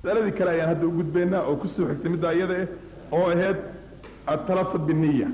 مسألة كلا يعني هذا وجود بيننا أو كسر حكتمي دايرة أو هاد التلفظ بالنية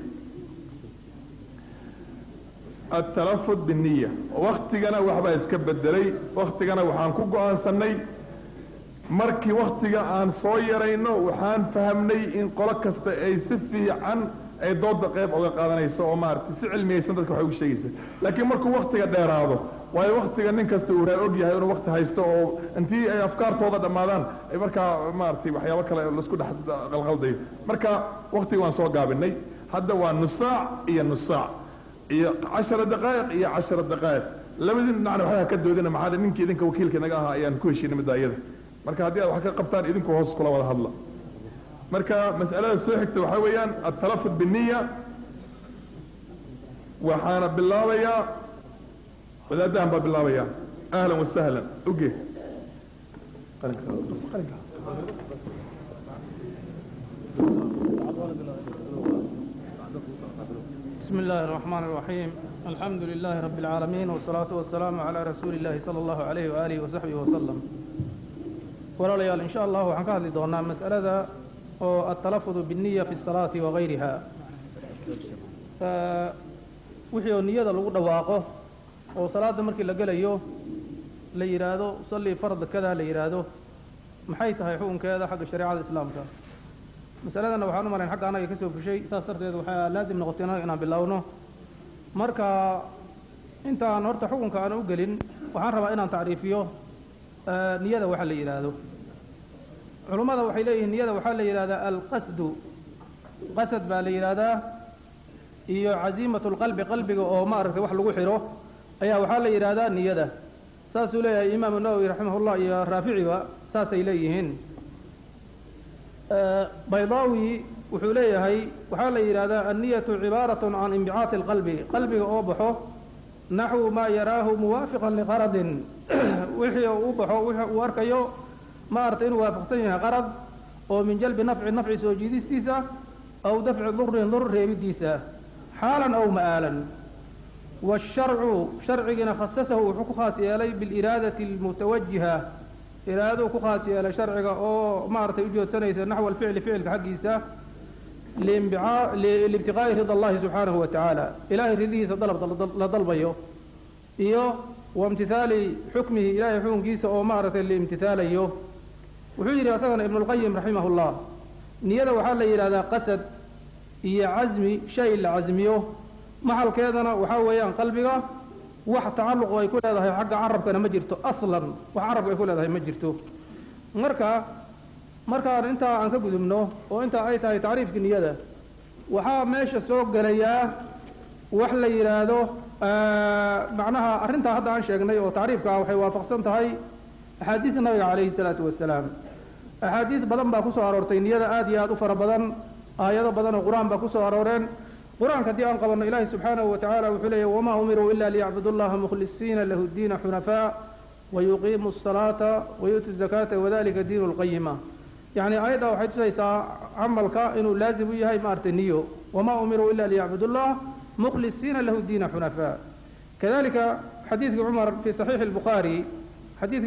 التلفظ بالنية وقت جنا وحبا يسكب الدري وقت جنا وحان كوجو عن سني مركي وقت جا عن صويرينه وحان فهمني إن قلق أي سفي عن أي ضد قيب أو قادني سو مار تسعل ميسن تلك حوش شيء لكن مركو وقت جا دير هذا waayo waqtiga nin kasta uu raad og yahay inuu waqti haysto oo intii ay afkaartooda dhamaadaan ay marka maartay waxyaabo kale la isku dhex qalqalday marka waqtiga waan soo gaabinay hadda waa nus saac iyo 10 daqiiq iyo 10 daqiiq labadii dhinac waxa ka doodina maxaa ninkii idinka wakiilka naga ahaa ayaan ku heshiinay midaayada marka haddii aad wax ka qabtaan idinku hoos kula wada hadla marka mas'alada soo xigta waxa weeyaan at-talaffuz bin-niyya waxaana bilaabayaa وذا باب الله وياه اهلا وسهلا اوكي بسم الله الرحمن الرحيم الحمد لله رب العالمين والصلاة والسلام على رسول الله صلى الله عليه وآله وصحبه وسلم ولا ليال إن شاء الله وحن كهذه دونا مسألة التلفظ بالنية في الصلاة وغيرها وحي النية لغو دواقه oo salaada markii la galayo la yiraahdo salli fard kada la yiraahdo maxay tahay xukunkeeda xagga shariicada islaamka mas'aladan waxaan u maray xagga anaga ka soo fushay saas darteed waxa laazim noqotay inaan bilaawno marka intaan horta xukunka aan u galin waxaan rabaa inaan taariifiyo niyada waxa la yiraahdo culimada waxay leeyihiin niyada waxa la yiraahdaa al-qasdu qasad baa la yiraahdaa iyo azimatul qalbi qalbiga oo ma aragtay wax lagu xiro ayaa waxaa la yiraahdaa niyada saasuu leeyahay imaam an-Nawawi rahimahullah iyo raaficiba saasay leeyihiin baydawi wuxuu leeyahay waxaa la yiraahdaa an-niyatu cibaratun an inbi'aat al-qalbi qalbiga oo baxo naxwu ma yaraahu muwaafiqan liqaradin wixii uu baxo wixii uu arkayo ma arta inuu waafaqsan yahay qarad oo min jalbi nafci soo jiidistiisa aw dafci dhurrin reebidiisa xaalan aw ma'alan والشرع شرعنا خصصه وحكو خاص يلي بالإرادة المتوجهة إرادة خاص يلي شرعك أو مارت يوجد سنة نحو الفعل فعل حقيسة لابتغاء رضا الله سبحانه وتعالى إلهي رضيه لطلب إيوه وامتثال حكمه إلهي حكم كيسة أو مارت الامتثال إيوه وحجر أساسا ابن القيم رحمه الله نيادة وحال إرادة قسد هي عزمي شيء لعزميه محل كذا وحاويان قلبك wax tacalluq ay ku leedahay xagga carabkana ma jirto aslan wax carab ay ku leedahay ma jirto marka inta aan ka gudubno oo inta ay tahay taariifka niyada waxa meesha soo galaya wax la yiraahdo macnaha arinta hadda aan sheegnay oo taariifka waxay waafaqsan tahay ahadiis nabiga kaleey salaatu wasalaam ahadiis badan baa ku soo aroortay niyada aad iyo aad u fara badan aayado badan oo quraan baa ku soo arooreen قرآن كدي أنقذنا إله سبحانه وتعالى وحليه وما أمروا إلا ليعبدوا الله مخلصين له الدين حنفاء ويقيموا الصلاة ويؤتوا الزكاة وذلك الدين القيمة يعني أيضا وحيث ليس عمل إنه لازم يهي مارتنيو وما أمروا إلا ليعبدوا الله مخلصين له الدين حنفاء كذلك حديث عمر في صحيح البخاري حديث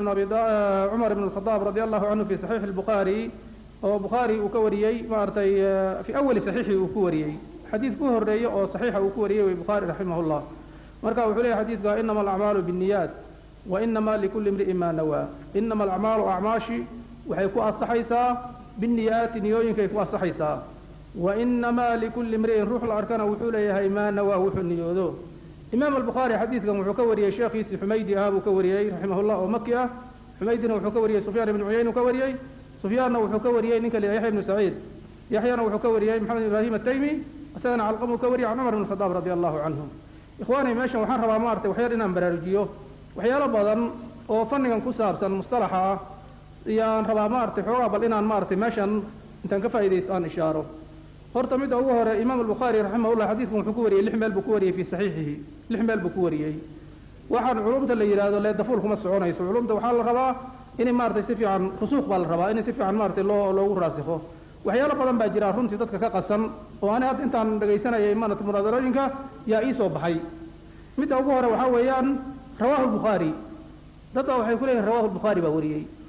عمر بن الخطاب رضي الله عنه في صحيح البخاري وبخاري وكوريي مارتي في أول صحيح وكوريي حديث كهر رأيه أو صحيح أو كوريه البخاري رحمه الله مركب وحليه حديث قال إنما الأعمال بالنيات وإنما لكل امرئ ما نوى إنما الأعمال أعماشي وحيكون الصحيحة بالنيات نيوين كيكون الصحيحة وإنما لكل امرئ روح الأركان وحليه ما نوى وحل نيوذو إمام البخاري حديث قال وحكوريه الشيخ يسي حميدي أبو كوريه رحمه الله ومكية حميدنا وحكوريه سفيان بن عيين وكوريه سفيان وحكوريه نك يحيى بن سعيد يحيى وحكوريه محمد إبراهيم التيمي أسألنا على القوم كوري عن عمر بن الخطاب رضي الله عنهم إخواني ماشي وحن ربا مارتي وحيرنا برارجيو وحيالا بدن وفنن كسابسا مصطلحا يا ربا مارتي حوا بل إنان مارتي ماشان انت كفايديس آن إشاره horta mid ugu hore imaam al-Bukhari rahimahullah xadiisku wuxuu ku wariyay lixmeel buu ku wariyay fi saxiixihi lixmeel buu ku wariyay waxaan culumta la yiraahdo la dafuul kuma soconayso culumta waxa la rabaa in maartay si fiican rusuuq baa la rabaa in si fiican maartay loogu raasikho waxyaalo badan baa jira runtii dadka ka qasan oo aan hadda intaan dhageysanayay maanta munadarooyinka yaa ii soo baxay mid ugu hore waxa weeyaan rawahu al-Bukhari dadka waxay ku leeyihiin rawahu al-Bukhari baa wariyay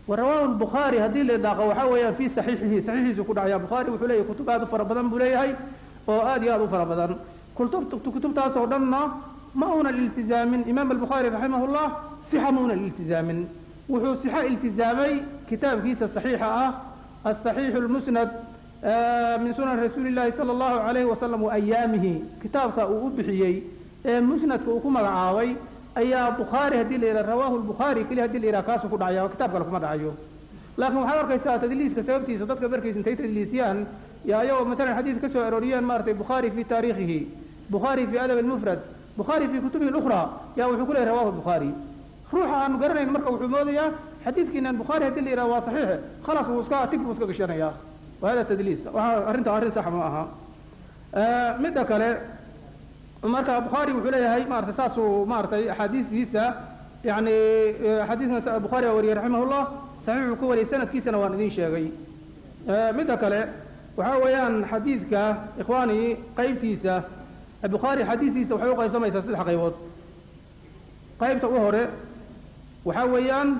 ورواه البخاري هذه اللي داقه وحاويا في صحيحه كل عيا بخاري وحليه كتب هذا فربدان بليهي أو آدي هذا فربدان كتب تاسو دنا مؤون الالتزام إمام البخاري رحمه الله صحة مؤون الالتزام وحو صحة التزامي كتاب كيس الصحيحة الصحيح المسند من سنن رسول الله صلى الله عليه وسلم وأيامه كتابك أبحيي مسند كوكما عاوي أي بخاري هدي اللي رواه البخاري كل هدي اللي كاسو كل عيا كتابك لكم عيو لكن وحضر كيسا تدليس كسببتي صدقك بركيس انتي تدليسيان يا يوم مثلا حديث كسو أروريان مارتي بخاري في تاريخه بخاري في أدب المفرد بخاري في كتبه الأخرى يا وحكوله رواه البخاري روح عن قرنين مركب وحمودية حديث كنا البخاري هدي اللي رواه صحيح خلاص وسكا تكب وسكا قشرنا وهذا تدليس أرنت صح معها مدة كله مركب بخاري وحليه هاي مارت ساسو مارت حديث كيسا يعني حديث البخاري وري رحمه الله صحيح كوري سنة كيسا نواندين شيء مدة كله وحاويان حديثك إخواني قيبتيسا البخاري حديثيسا وحيو قيب سما يساسد حقيبوت قيبته وهره وحاويان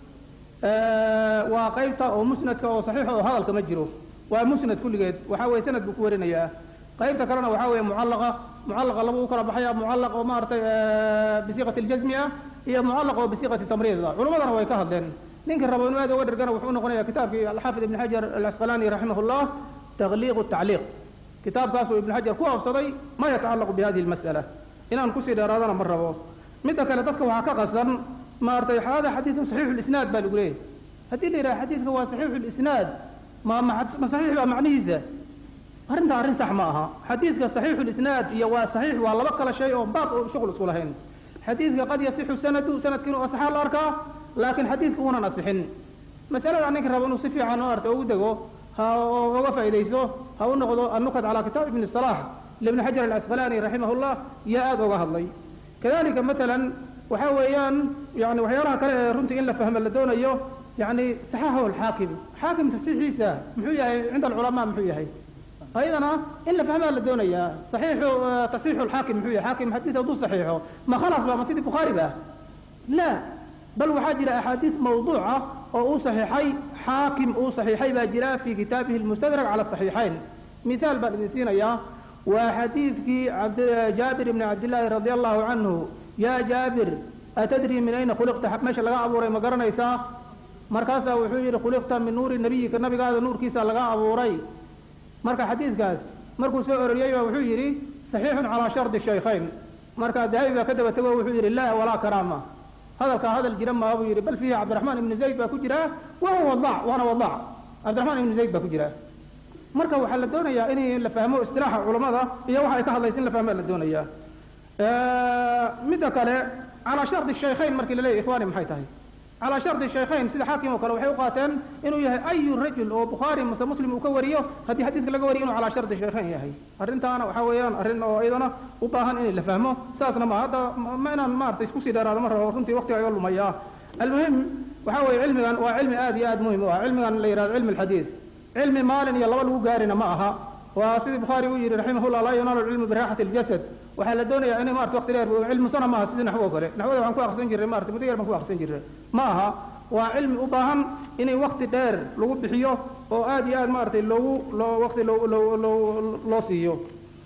وقيبته ومسندك وصحيح وهذا الكمجرو ومسند كل جد وحاوي سند بكورنا يا قيبته كلنا وحاوي معلقة لبو كلا بحيا معلقة ومارت بصيغة الجزمية هي معلقة بصيغة التمريض علماء هو يكهدن نينك الربون هذا ودر كانوا وحونا قناة كتاب في الحافظ ابن حجر العسقلاني رحمه الله تغليق التعليق كتاب كاسو ابن حجر كوه صدي ما يتعلق بهذه المسألة إن أنكسي دارادنا مرة متى كلا تذكر وحقا قصرا مارت هذا حديث صحيح الإسناد بالقولين هذه اللي حديث هو صحيح الإسناد ما صحيح معنيه أرن صح معها حديثك صحيح الإسناد يوا صحيح والله بقى شيء باب شغل صلهين حديثك قد يصح سند كانوا أصحاب الأركان لكن حديثك هنا نصحين مسألة أنك ربنا صفي عن أرت أو دقو هو فائديسه هو النقد على كتاب ابن الصلاح لابن حجر العسقلاني رحمه الله يا أدو الله كذلك مثلا وحويان يعني وحيرها كلا رنت إلا فهم اللدون أيوه يعني صححه الحاكم حاكم تصحيح عيسى محوية عند العلماء محوية أيضا إلا فهمها لدونيا صحيح تصحيح الحاكم محوية حاكم حديثه ضد صحيحه ما خلاص بقى مسيد البخاري بقى لا بل وحاج إلى أحاديث موضوعة أو صحيحي حاكم أو صحيحي باجرا في كتابه المستدرك على الصحيحين مثال بقى نسينا يا وحديث في جابر بن عبد الله رضي الله عنه يا جابر أتدري من أين خلقت ماشي لقى أبو ري مقرن إيسا مركزة وحجر خلقت من نور النبي كالنبي قال نور كيسا لقى أبو ري مركز حديث قاس مركز سعر اليوم وحجري صحيح على شرط الشيخين مركز دهيبة كتب تقوى وحجر الله ولا كرامة هذا الجرم أبو يري بل فيه عبد الرحمن بن زيد باكجرا وهو وضع وأنا وضع عبد الرحمن بن زيد باكجرا مركز وحل الدنيا إني اللي فهموا استراحة علماء هي واحد كهذا يسين اللي فهموا الدنيا متى كله على شرط الشيخين مركز لي إخواني محيطه على شرط الشيخين سيد حاكم وكلو حيوقاتن إنه يهي أي رجل أو بخاري مسلم وكوريه هدي حديث لقوري إنه على شرط الشيخين يهي أرنت أنا وحويان أرن أيضا وباهن إني اللي فهمه ساسنا ما هذا ما أنا ما تسكسي دار مرة وكنت وقت يقول ما إياه المهم وحوي علمي وعلم آد مهم وعلمي اللي يراد علم الحديث علم مال يلا ولو قارنا معها وسيد البخاري ويجري رحمه الله لا ينال العلم براحة الجسد وحال الدنيا يعني ما وقت لير علم سنة ما سيدنا نحوه كله نحوه عن كوا أحسن جري ما مدير ما كوا أحسن جري ماها وعلم أباهم إني وقت دير لو بحيو أو آدي مارتي لو وقت لو سيو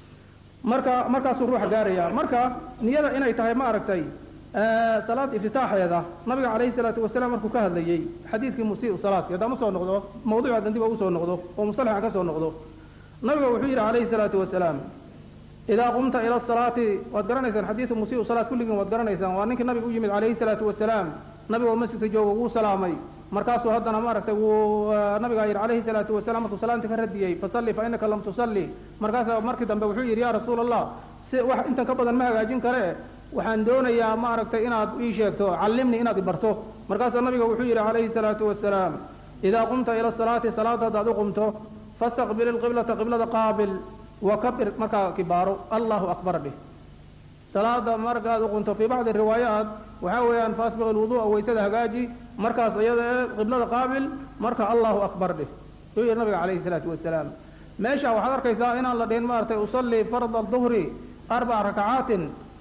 مركا سروح جارية مركا نيدا إني تهي ما ركتي صلاة افتتاح هذا النبي عليه الصلاة والسلام مركو كهذا لي حديث في مسيء صلاة يدا مصور نقضه موضوع عندي بوصور نقضه ومصطلح عكسور نقضه النبي وحير عليه الصلاة والسلام إذا قمت إلى الصلاة وذكرنا حديث مسيء صلاة كل يوم وذكرنا وأنك النبي يجمد عليه الصلاة والسلام نبي ومسك جو وسلامي مركز هذا أنا ما ركت ونبي عليه الصلاة والسلام صلاة تفردي فصلي فإنك لم تصلي مركز بوحير يا رسول الله أنت كبدا ما جاجين كره وحن دون يا ما ركت إن إيشكتو علمني إن برتو مركز النبي وحير عليه الصلاة والسلام إذا قمت إلى الصلاة صلاة ضد قمت فاستقبل القبلة قبلة قابل وكبر مركا كباره الله أكبر به صلاة مركا قمت في بعض الروايات وحاول أن فاسبغ الوضوء ويسد هجاجي مركا صيادة قبلة قابل مركا الله أكبر به يقول النبي عليه الصلاة والسلام ماشى وحضر كيسائنا الذين مارت أصلي فرض الظهر 4 ركعات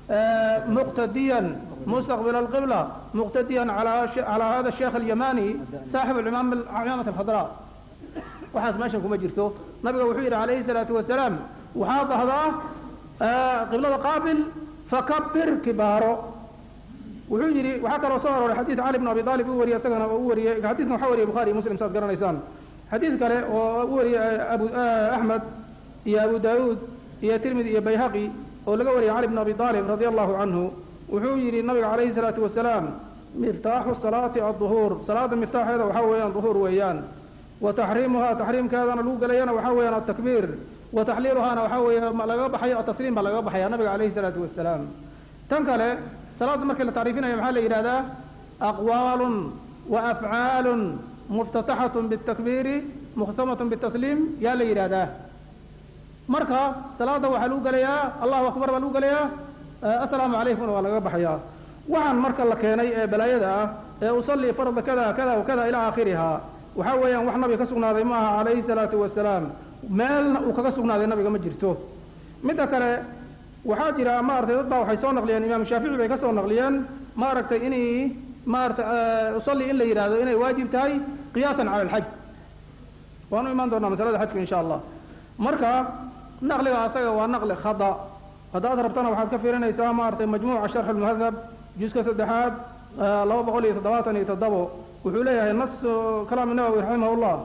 مقتديا مستقبل القبلة مقتديا على هذا الشيخ اليماني صاحب العمامة الخضراء وحاس ماشنكم مجرته نبي وحير عليه الصلاة والسلام وحاض هذا قبلة قابل فكبر كباره وحيري وحكى رسول الحديث علي بن أبي طالب وري سجن وري حديث محوري البخاري مسلم صاد قرن إنسان حديث كله وري أبو أحمد يا أبو داود يا ترمذي يا بيهقي ولقى وري علي بن أبي طالب رضي الله عنه وحيري النبي عليه الصلاة والسلام مفتاح الصلاة الظهور صلاة المفتاح هذا وحويان ظهور ويان وتحريمها تحريم كذا نلوق لينا وحويان التكبير وتحليلها أنا وحوي ما لقى بحي التسليم ما لقى بحي النبي عليه الصلاة والسلام تنقله صلاة مركز تعريفنا يا محل إرادة أقوال وأفعال مفتتحة بالتكبير مختمة بالتسليم يا لإرادة مركا صلاة وحلوق ليا الله أكبر ولوق ليا السلام عليكم ولا بحيا وعن مركا لكيني بلايدا أصلي فرض كذا كذا وكذا إلى آخرها وحويا وحنا بكسرنا ذي معها عليه الصلاة والسلام مال وكسرنا ذي النبي مجرته متى وحاجر ما أرتي ضد وحيسون نقليان الإمام الشافعي بيكسون نقليان ما أردت إني ما أردت أصلي إلا يراد إني واجب تاي قياسا على الحج وأنا إيمان دورنا مسألة الحج إن شاء الله مركا نقل عصايا ونقل خطأ ضربتنا وحد كفيرين إسلام ما أرتي مجموعة شرح المهذب جزء كسدحات لو بقول يتضواتني يتضبوا وحوليها النص كلام النووي رحمه الله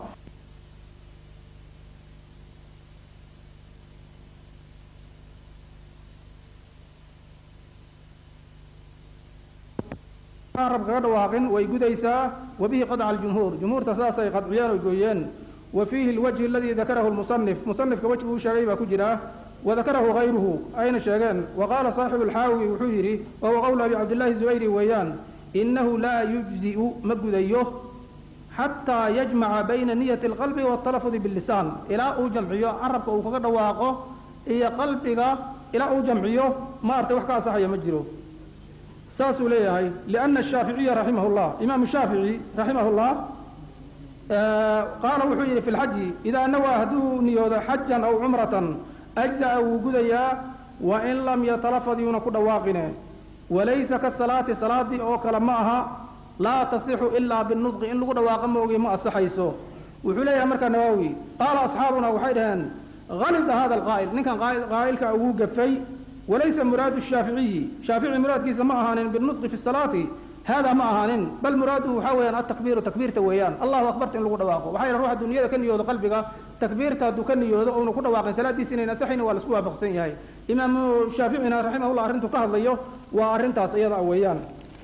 رب قد واقن ويقديسا وبه قطع الجمهور جمهور تساسا قد عيان ويقويين وفيه الوجه الذي ذكره المصنف مصنف كوجهه شريبا كجرا وذكره غيره أين شاغان وقال صاحب الحاوي وحجري وهو قول أبي عبد الله الزبيري ويان إنه لا يجزئ مقديه حتى يجمع بين نية القلب والتلفظ باللسان إلى أو جمعيه عربك أو قد واقه إيا قلبك إلى أو جمعيه ما أرتوحك صحيح مجره ساسو ليهاي لأن الشافعي رحمه الله إمام الشافعي رحمه الله قال وحير في الحج إذا نوى هدوني حجا أو عمرة أجزأ وجوديا وإن لم يتلفظ ينقض واقنا وليس كالصلاة صلاة أو كلمها لا تصح إلا بالنطق إن لقد واقم ما أصحيسه وحليها مركا نواوي قال أصحابنا وحيدهن غلط هذا القائل إن كان قائل كأوجب في وليس مراد الشافعي شافعي مراد كيس ما أهانين بالنطق في الصلاة هذا ما أهانين بل مراده حويا التكبير تكبير تويان الله أكبر إن لقد واقع وحير روح الدنيا كن يود قلبك تكبير تادو كن يود أو نقول واقع ثلاث سنين سحين ولا سكوا بقسين هاي إمام الشافعي رحمه الله أرنت كهذا يه وأرنت أصياد أويان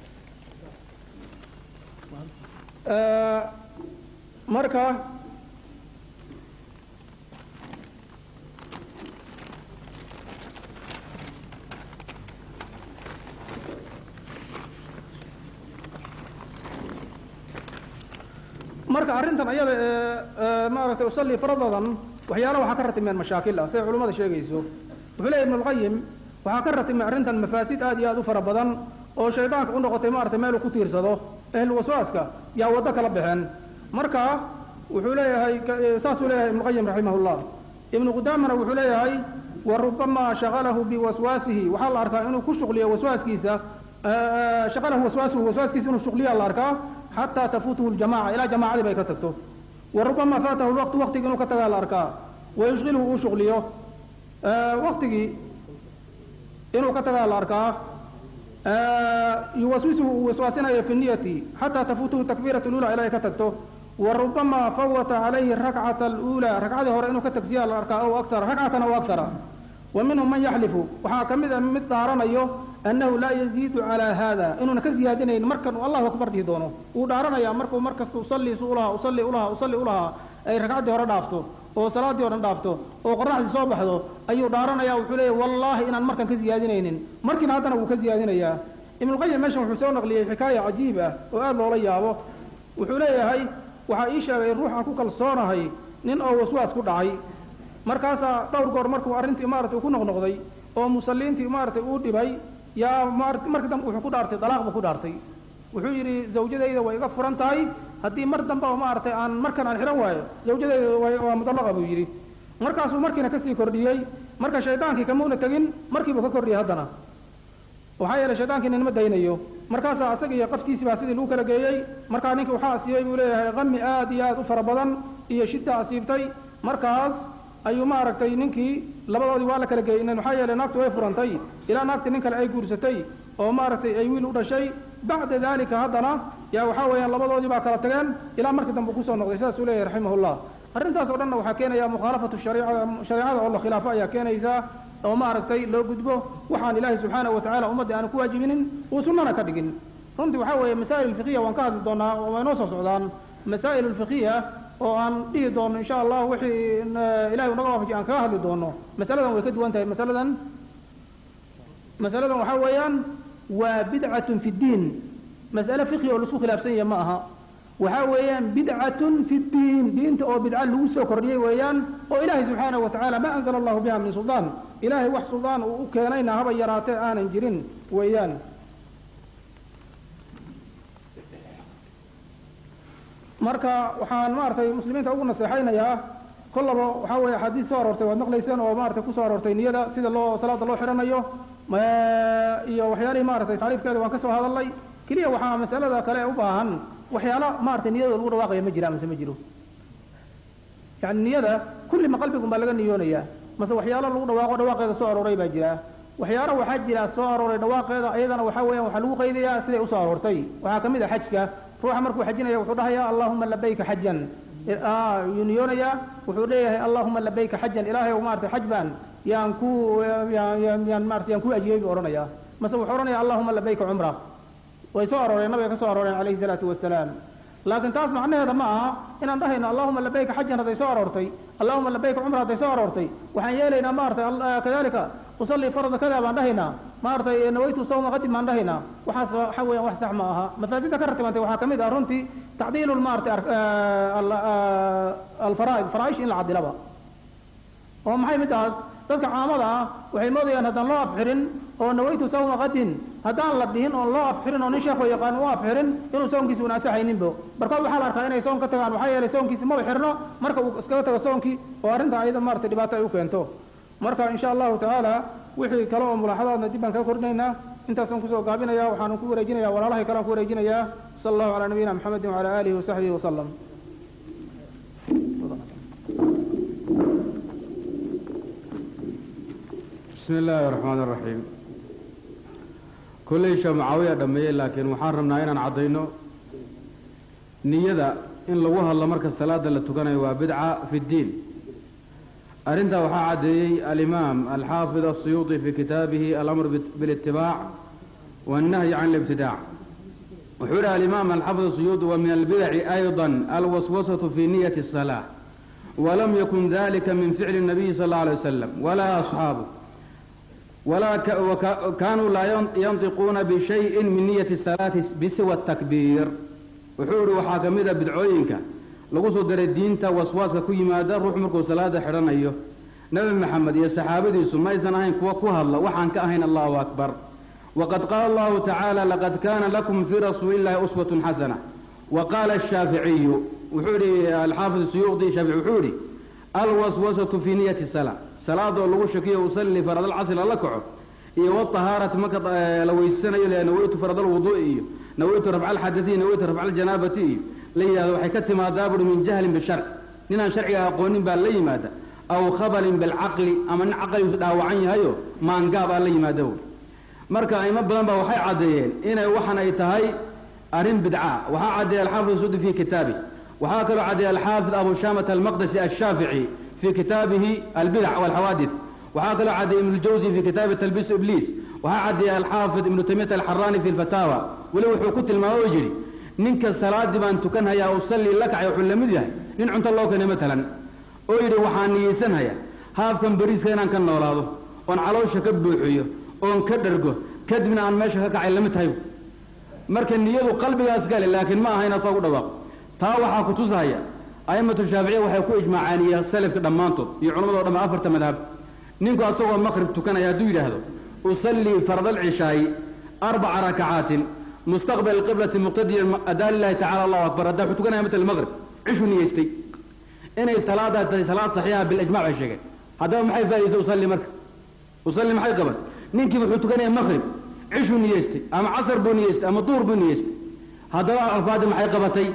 مركا marka arintan ayada maaragtay usalli faradan waxyaalaha waxa ka ratay mashaakil ah say culimada sheegayso wuxuu leeyahay ibn al-qayyim waxa ka ratay arintan mafaasid aad iyo aad u fara badan oo shaydaanka u noqotay maaragtay meel uu ku tiirsado ehl waswaaska yaa wada kala baxeen marka wuxuu leeyahay saas uu leeyahay ibn al-qayyim rahimahullah ibn qudamana wuxuu leeyahay warubama shaghalahu biwaswasihi waxa la arkaa inuu ku shuqliyo waswaaskiisa shaghalahu waswaaskiisa inuu shuqliyo la arkaa حتى تفوته الجماعة إلى جماعة بيكتكتو وربما فاته الوقت وقت إنه كتغى الأركاء ويشغله شغليه وقت إنه كتغى الأركاء يوسوسه وسواسنا في النية حتى تفوته التكبيرة الأولى إلى كتكتو وربما فوت عليه الركعة الأولى ركعة هو إنه كتكسيها الأركاء أو أكثر ركعة أو أكثر ومنهم من يحلف وحاكم إذا متعرم أيه أنه لا يزيد على هذا إنه نكزيادين مركن والله أكبر دي دونه ودارنا يا مركز تصلي سؤلها أصلي أولها أي ركعة هورا دافته أو صلاة هورا دافته أو قرأ الصبح ده أيو دارنا يا وحلي والله إن المركن كزيادين مركن هذا أنا وكزيادين يا ابن القيم ماشي وحسون نقلي حكاية عجيبة وقال والله يا أبو وحلي هاي وعائشة يروح أكوك الصورة هاي نين أو وسواس كدعي مركزا دور قر مركو أرنتي إمارة وكون نقضي أو مسلينتي إمارة أودي باي يا markii dambe wuxuu ku dhaartay dalaaq ku dhaartay wuxuu yiri zawjadayda way iga furan tahay hadii mar dambe oo maartay aan markan aan xiran waayo zawjadayda waa mudalaqa buu yiri markaas uu markiina ka sii kordhiyay marka shaydaankii kamuuna tagin markii buu ka kordhiyay hadana waxaa yeelay shaydaankiina inama daynayo markaasaa asaga iyo qaftiisi baa sidii lagu kala geeyey markaa ninkii waxaa asiibay buu leeyahay qami aad iyo aad u fara badan iyo shida asiibtay markaas ayuu maaragtay ninkii labadoodii waa la kala geeyey maxaa yeelay naagtu way furantay ilaa naagtii nin kale ay guursatay oo maaragtay ay wiil u dhashay bacda dalika haddana yaa waxaa weeyaan labadoodii baa kala tageen ilaa markii dambe kusoo noqday sidaas uu leeyahay raximahullah arrintaas oo dhanna waxaa keenaya mukhaalafatu shareecada oo la khilaafo ayaa keenaysaa oo maaragtay loo gudbo waxaan ilaahay subxaanahu watacaala ummadda aanu ku waajibinin uu sunnana ka dhigin runtii waxaa weeye masaa'il alfiqhiya waan ka hadli doonaa oo way noo soo socdaan masaa'il alfiqhiya oo aan dhihi doono insha allah wixii ilahay unaga waafajiy aan kaga hadli doono masaladan way ka duwan tahay masaladan waxaa weeyaan waa bidcatun fi ddiin mas'ale fiqhi oo laisku khilaafsan yahay ma aha waxaa weeyaan bidcatun fi ddiin diinta oo bidca lagu soo kordhiyey weeyaan oo ilaahay subxaanahu watacaala ma anzala allahu biha min suldaan ilaahay wax suldaan uu u keenayna haba yaraatee aanan jirin weeyaan marka waxaan maaragtay muslimiinta ugu naseexaynayaa kollaba waxaa weeye axaadiis soo aroortay waad maqlayseen oo maaragtay kusoo aroortay niyada sida salaada loo xidhanayo iyo waxyaalihii maaragtay tacriifkeeda waan ka soo hadalnay keliya waxaa masalada kale u baahan waxyaala maaragtay niyada lagu dhawaaqaya ma jira mase ma jiro yani niyada kulli ma qalbigun baa laga niyoonayaa mase waxyaalo lagu dhawaaqeeda soo arooray baa jira waxyaalo waxaa jira soo arooray dhawaaqeeda ayadana waxaa weeyaan waxaa lagu qaydayaa siday usoo aroortay waxaa ka mid ah xajka ruuxa markuu xajinaya wuxuu dhahayaa allahuma labayka xajan yuu niyoonayaa wuxuu leeyahay allahuma labayka xajan ilaahay maaragtay xaj baan yaan ku ajiyey buu odhanayaa mase wuxuu odhanaya allahuma labayka cumra way soo arooreen nabiga ka soo arooreen calayhi salaatu wasalaam laakiin taas macnaheeda ma aha inaan dhahayno allahuma labayka xajan hadday soo aroortay allahuma labayka cumra hadday soo aroortay waxaan yeelaynaa maaragtay kadalika usalli farda kada baan dhahaynaa maaragtay nawaytu sawma qadib baan dhahaynaa waxaas waxa weeyaan wax sax ma aha mafaasida ka ratibantay waxaa kamid ah runtii tacdiilu maaragtay alfaraa'id faraa'ish in la cadilaba oo maxay midaas dadka caamada ah waxay moodayaan haddaan loo afxirin oo nawaytu sawma qadin haddaan la dhihin oon loo afxirin oo nin sheekoo yaqaan u afxirin inuu soonkiisi una asaxayninbo barkood waxaa la arkaa inay soon ka tagaan maxaa yeelay soonkiisi maba xirno marka uu iskaga tago soonkii oo arrinta ayada maaragtay dhibaato ay u keento marka insha allahu tacaala wixii kale oo mulaaxadaadna dib baan kaga kordhinaynaa intaasaan kusoo gaabinaya waxaanu ku wareejinayaa walaalahay kalean ku wareejinayaa sala allahu calaa nabiyina maxamedin wacala aalihi wasaxbihi wasalam bismi illaahi araxmaan araxiim kolley sheekh mucaawiya dhammeeyey laakiin waxaan rabnaa inaan caddayno niyada in lagu hadlo marka salaada la tukanayo waa bidca fi ddiin arrintaa waxaa caddeeyey alimaam alxaafid asuyuuطi fi kitaabihi alamr biاlitibaac waannahyi can alibtidaac wuxuu yidhi alimaam alxaafid asuyuuطi wa min albidaci ayضa alwaswasatu fi niyati الsalaaة walam yakun dalika min ficli الnabiyi sal اlه alيه wasalam walaa asxaabu kaanuu laa yantiquuna bishayin min niyati الsalaati bisiwa الtakbiir wuxuu yihi waxaa ka mid a bidcooyinka lagu soo daray diinta waswaaska ku yimaada ruux markuu salaada xidhanayo nebi maxamed iyo saxaabadiisu maysan ahayn kuwa ku hadla waxaan ka ahayn allahu akbar waqad qaala allahu tacaala laqad kaana lakum fii rasuuli illahi uswatun xasana wa qaala ashaaficiyu wuxuu yihi alxaafid suyuuqdi shaafici wuxuu yihi alwaswasatu fii niyati salaa salaada oo lagu shakiyo usalli farad alcasri la kaco iyo watahaarati marka la weysanayo le nawaytu farad alwuduu'i iyo nawaytu rafca alxadati iyo nawaytu rafca aljanaabati iyo la yidhahdo waxay ka timaadaa buhi min jahlin bisharc ninaan sharciga aqoonin baa la yimaada aw khabalin bilcaqli ama nin caqligiisu dhaawacan yahayo maangaab aa la yimaada buhi marka aimo badan baa waxay caddeeyeen inay waxan ay tahay arrin bidca waxaa caddeeyey alxaafid sudi fi kitaabi waxaa kaloo caddeeyey alxaafid abu shaamata almaqdasi ashaafici fi kitaabihi albidac walxawaadith waxaa kaloo caddeeyey ibnu ljawsi fi kitaabi talbiis ibliis waxaa caddeeyey alxaafid ibnu taymiyata alxaraani fi lfataawa weli wuxuu ku tilmaamay oo yidhi ninka salaadii baan tukanhayaa usallii la kacay wuxuu la mid yahay nin cunto loo keenay matalan oo yidhi waxaan niyeysanhayaa haafkan bariiska inaan ka noolaado oon caloosha ka buuxiyo oon ka dhargo kadibna aan meesha ka kacay lamid tahay marka niyadu qalbigaas gale laakiin ma aha inaad soo gu dhawaaqo taa waxaa ku tusahaya a'immatu shaaficiya waxay ku ijmaaceen iyo salafka dhammaantood iyo culamado dhamma afarta madhab ninku asagoo maqrib tukanaya hadduu yidhaahdo usallii farad alcishaa'i 4 rakacaatin mustaqbal alqiblati muqtadiyan adaa lillahi tacala allahu akbar haddaa wuxuu tukanaya matal maqrib cishuu niyeystay inay salaadaa tahay salaad saxiixa bilijmac bay sheegeen haddaba maxay faa'idaysa usalli marka usalli maxay qaban ninkii wuxuu tukanaya maqrib cishuu niyeystay ama casar buu niyeystay ama duur buu niyeystay haddaba alfaadi maxay qabatay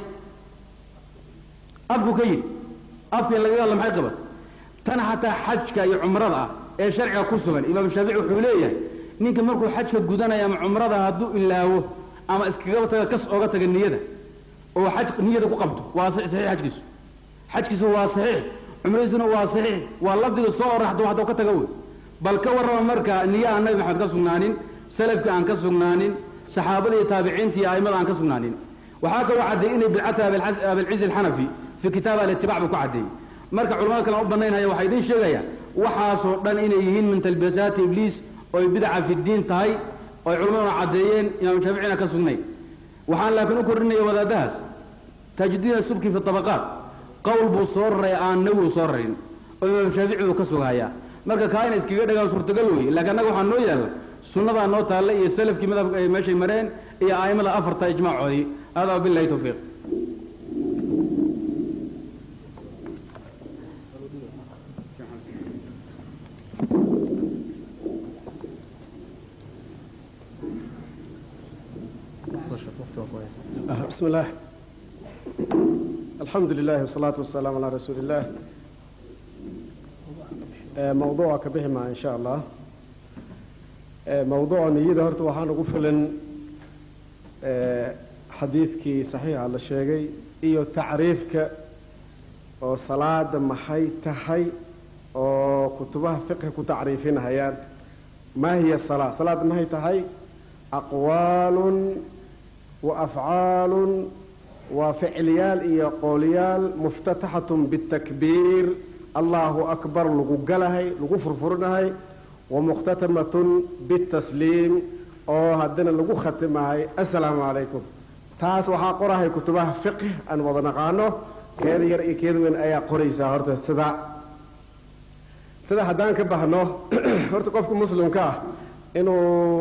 afku ka yidhi afkii laga hadla maxay qabatay tan xataa xajka iyo cumrada ah ee sharciga ku sugan imaam shaafici wuxuu leeyahay ninka markuu xajka gudanayo ama cumrada hadduu ilaawo ama iskaga taga kas ooga taga niyada oo xaj niyada ku qabto waa saxiix xajkiisu waa saxiix cumradiisuna waa saxiix waa lafdiga soo oraxdo hadduu ka taga wey bal ka warrama marka niyaha nabi maxamed ka sugnaanin salafka aan ka sugnaanin saxaabada iyo taabiciinta iyo a'immada aan ka sugnaanin waxaa kaloo caddeeyey inay bidcata abilciz alxanafi fi kitaab alitibaac buu ku caddeeyey marka culamada kale aan u banaynaya waxay idin sheegayaan waxaasoo dhan inay yihiin min talbisaati ibliis oy bidaca fi diin tahay oy culammaduna caddeeyeen imaam shaaficina ka sugnayn waxaan laakiin u kordhinaya wadaadahaas taajuddiin asubki fi tabaqaat qowl buu soo raray aan nabigu soo rarin oo imaam shaafici uu ka sugahayaa marka kaa ina iskaga dhagaan suurtagal weye laakiin annaga waxaa noo yaalla sunnadaa noo taalla iyo salafkii madhabka ay meeshay mareen iyo a'immada afarta ijmaacoodii hada wabillahi tawfiiq بسم الله الحمد لله والصلاة والسلام على رسول الله موضوع كبهما إن شاء الله موضوع نيدا هرت وحان قفلا حديثك صحيح على الشيء إيو تعريفك وصلاة محي تحي وكتبها فقه كتعريفين هيان ما هي الصلاة صلاة محي تحي أقوال وأفعال وفعليال إيا قوليال مفتتحة بالتكبير الله أكبر لغقلهي لغفرفرنهي ومختتمة بالتسليم أو هدنا لغو ختمهي السلام عليكم تاس وحا قرهي كتبها فقه أن وضنقانه كان يرئي كيد من أي قريسة هرت سدا هدان كبهنه هرت قفكم مسلم كاه إنه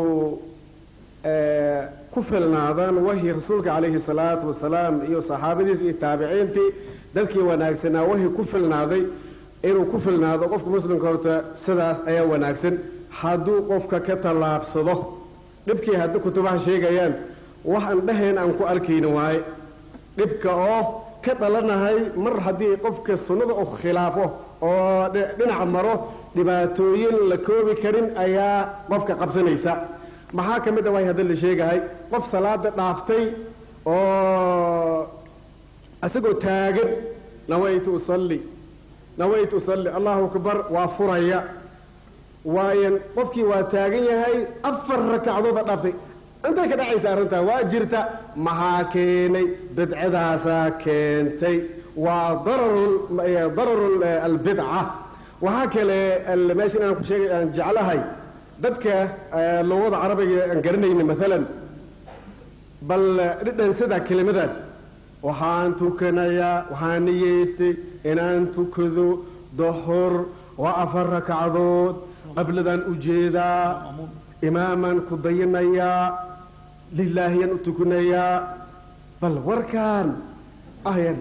كفلنادان وهي رسولك عليه الصلاة والسلام إيو صحابتي إيو تابعينتي دلكي وناكسنا وهي كفلنادي إنو كفلنادا قفك مسلم كورتا سداس أيا وناكسن حدو قفك كتلاب صدو نبكي هدو كتبها شيئا وحن دهين أنكو أركين واي نبكي كتلنا هاي مر هدي قفك السنة أو خلافه أو دنعمره دباتوين لكوبي كريم أيا قفك قبسنيسا maxaa ka mid ah way hadal la sheegahay qof salaada dhaaftay oo asagoo taagan nawaytu usalli Allahu akbar waa furaya waayan qofkii waa taagan yahay afar rak'adood dhaaftay inta ka dhacaysa arrinta waa jirta maxaa keenay bidcadaasa keentay waa dararul albid'ah waxa kale meeshan aan ku sheegay aan jeclahay dadka luqada carabiga aan garanayna maalan bal dhidhan sida kelimadan waxaan tukanayaa waxaan niyeystay inaan tukado duhur waa afar rakcadood qabladan u jeedaa imaaman ku dayanayaa lilaahiyan u tukanayaa bal warkaan ayan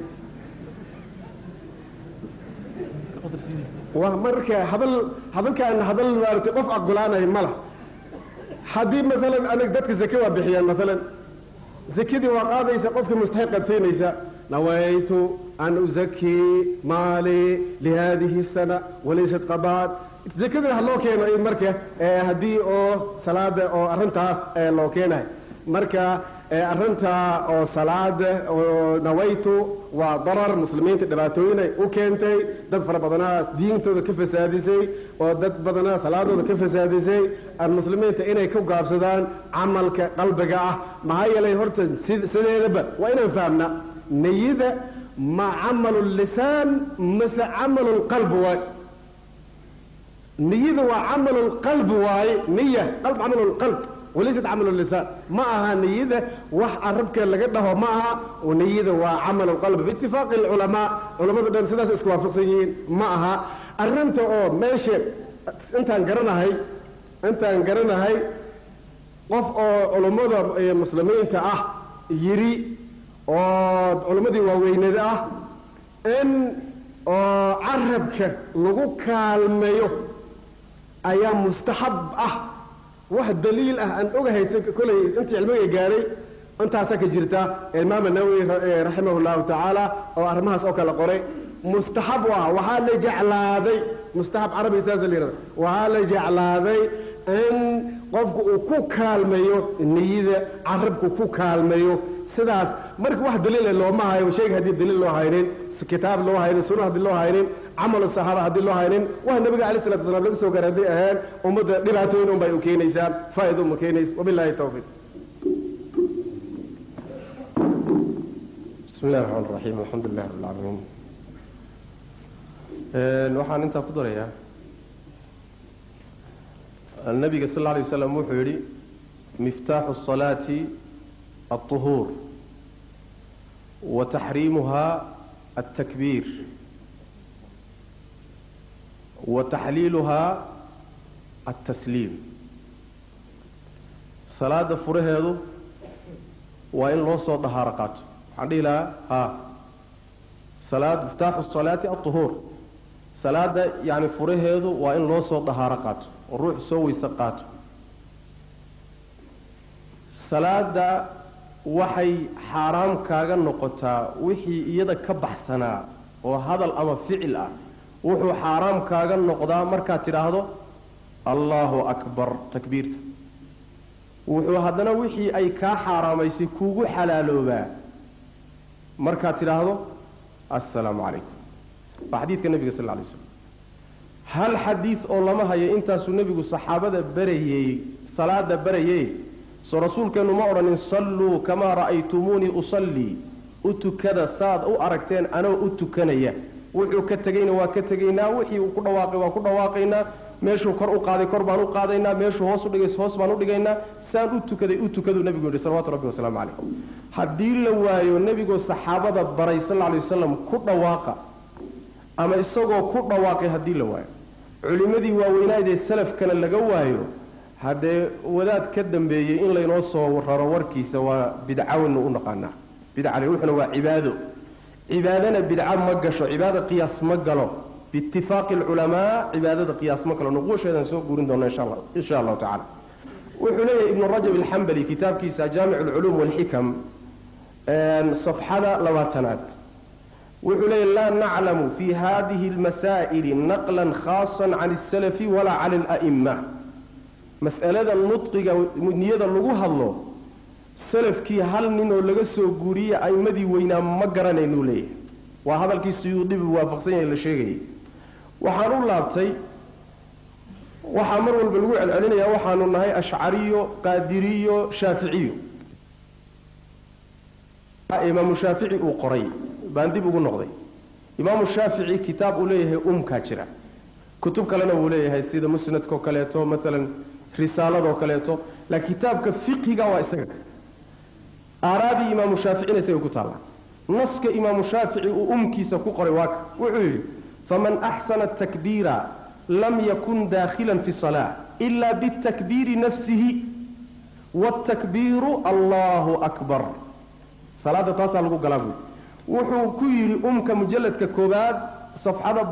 ومركا هذا كان هذا الوارد قف أقولانا يملا حدي مثلا أنا قدرت زكاة بحيان مثلا زكيدي وقاضي يسقف مستحق تينيسا نويت أن أزكي مالي لهذه السنة وليست قضاء زكيدي هلو كينا أي مركا هدي أو صلاة أو أرنتاس لو كينا مركا أرنتا أو صلاة أو نويتو وضرر مسلمين تدباتوين وكنتي دد فربضنا دينتو كيف سادسي ودد بدنا صلاة كيف سادسي المسلمين تإني كيف قابسدان عملك قلبك ما هي اللي هرتن سيدة وإن فهمنا نيذا ما عمل اللسان مس عمل القلب واي نيذا وعمل القلب واي نية قلب عمل القلب وليست عمل اللسان معها نيذا وح عربك اللي قده معها ونيذا وعمل القلب باتفاق العلماء دان سداس اسكوا فقسيين معها الرنت او ماشي انت انقرنا هاي قف او علماء المسلمين تا يري او علماء واوينيد ان عربك لغو كالميو ايا مستحب wax daliil ah aan ogahaysan kolay intii cilmiga gaaray intaasaa ka jirta imaam nawawi raximahullahu tacaala oo arrimahaas oo kale qoray mustaxab u ah waxaa la jeclaaday mustaxab carabi saas la yidhahda waxaa la jeclaaday in qofku uu ku kaalmeeyo niyada carabku ku kaalmeeyo sidaas marka wax daliil looma hayo shayga haddii daliil loo haynin kitaab loo haynin sunna haddii loo haynin camal saxaaba haddii loo haynin wax nabiga calayhi salaatu wasalaam laga soo gaaray haddii ahaan ummadda dhibaatooyin unbay u keenaysaa faa'iido uma keenaysa wabilaahi tawfiiq بسم الله الرحمن الرحيم الحمد لله رب العالمين waxaan intaa ku darayaa النبي صلى الله عليه وسلم wuxuu yidhi مفتاح الصلاة الطهور وتحريمها التكبير وتحليلها التسليم صلاة فرهيدو وإن لو soo dhahaaro qaato waxaan dhihi lahaa miftaaxu salaati aطuhuur salaada yani furaheedu waa in loo soo dhahaaro qaato oo ruux soo weyse qaato salaada waxay xaaraam kaaga noqotaa wixii iyada ka baxsanaa oo hadal ama ficil ah wuxuu xaaraam kaaga noqdaa markaad tidhaahdo allahu akbar takbiirta wuxuu haddana wixii ay kaa xaaraamaysay kuugu xalaaloobaa markaad tidhaahdo assalaamu calaykum waa xadiidka nebiga sal lla alay slam hal xadiid oo lama hayo intaasuu nebigu saxaabada barayey salaada barayey soo rasuulkeennu ma odhanin salluu kamaa ra'aytumuunii usallii u tukada saad u aragteen anoo u tukanaya wuxuu ka tegeyna waa ka tegaynaa wixii uu ku dhawaaqay waa ku dhawaaqaynaa meeshuu kor u qaaday kor baan u qaadaynaa meeshuu hoos u dhigay hoos baan u dhigaynaa saan u tukaday u tukaduu nebigu yidhi salawatu rabbi wasalaamu calayh haddii la waayo nebigoo saxaabada baray sal lla alay wasalam ku dhawaaqa ama isagoo ku dhawaaqay haddii la waayo culimmadii waaweynaydee salafkana laga waayo haddee wadaad ka dambeeyey in laynoo soo raro warkiisa waa bidcawaynu u naqaanaa bidcale wuxuna waa cibaado cibaadana bidca ma gasho cibaada qiyaas ma galo biitifaaqi alculamaa cibaadada qiyaas ma galo nuquusheedaan soo guurin doona insha allahu tacala wuxuu leeyahay ibnu rajab alxambali kitaabkiisa jaamicu alculuum walxikam safxada 20aad wuxuu leeyahy laa naclamu fi hadihi almasaa'ili naqlan khaasan can alsalafi walaa cala ala'imma mas'alada nudqiga niyada lagu hadlo salafkii hal nin oo laga soo guuriyey a'immadii weynaa ma garanaynuu leeyahay waa hadalkii suyuudibu waafaqsan yahay la sheegayay waxaan u laabtay waxaa mar walba lagu celcelinayaa waxaanu nahay ashcariyo qaadiriyo shaaficiyo imaamu shaafici uu qoray baan dib ugu noqday imaamu shaafici kitaab uu leeyahay umkaa jira kutub kalena wuu leeyahay sida musnadkoo kaleeto maalan risaaladoo kaleeto laakiin kitaabka fiqhiga waa isaga aaraadii imaamu shaaficina isaga ku taalla naska imaamu shaafici uu umkiisa ku qoray waaka wuxuu yidhi faman axsana atakbiira lam yakun daakhilan fi salaa ila bitakbiiri nafsihi wاtakbiiru allahu akbar salaada taasaa lagu galaa buui wuxuu ku yidhi umka mujalladka koobaad safxada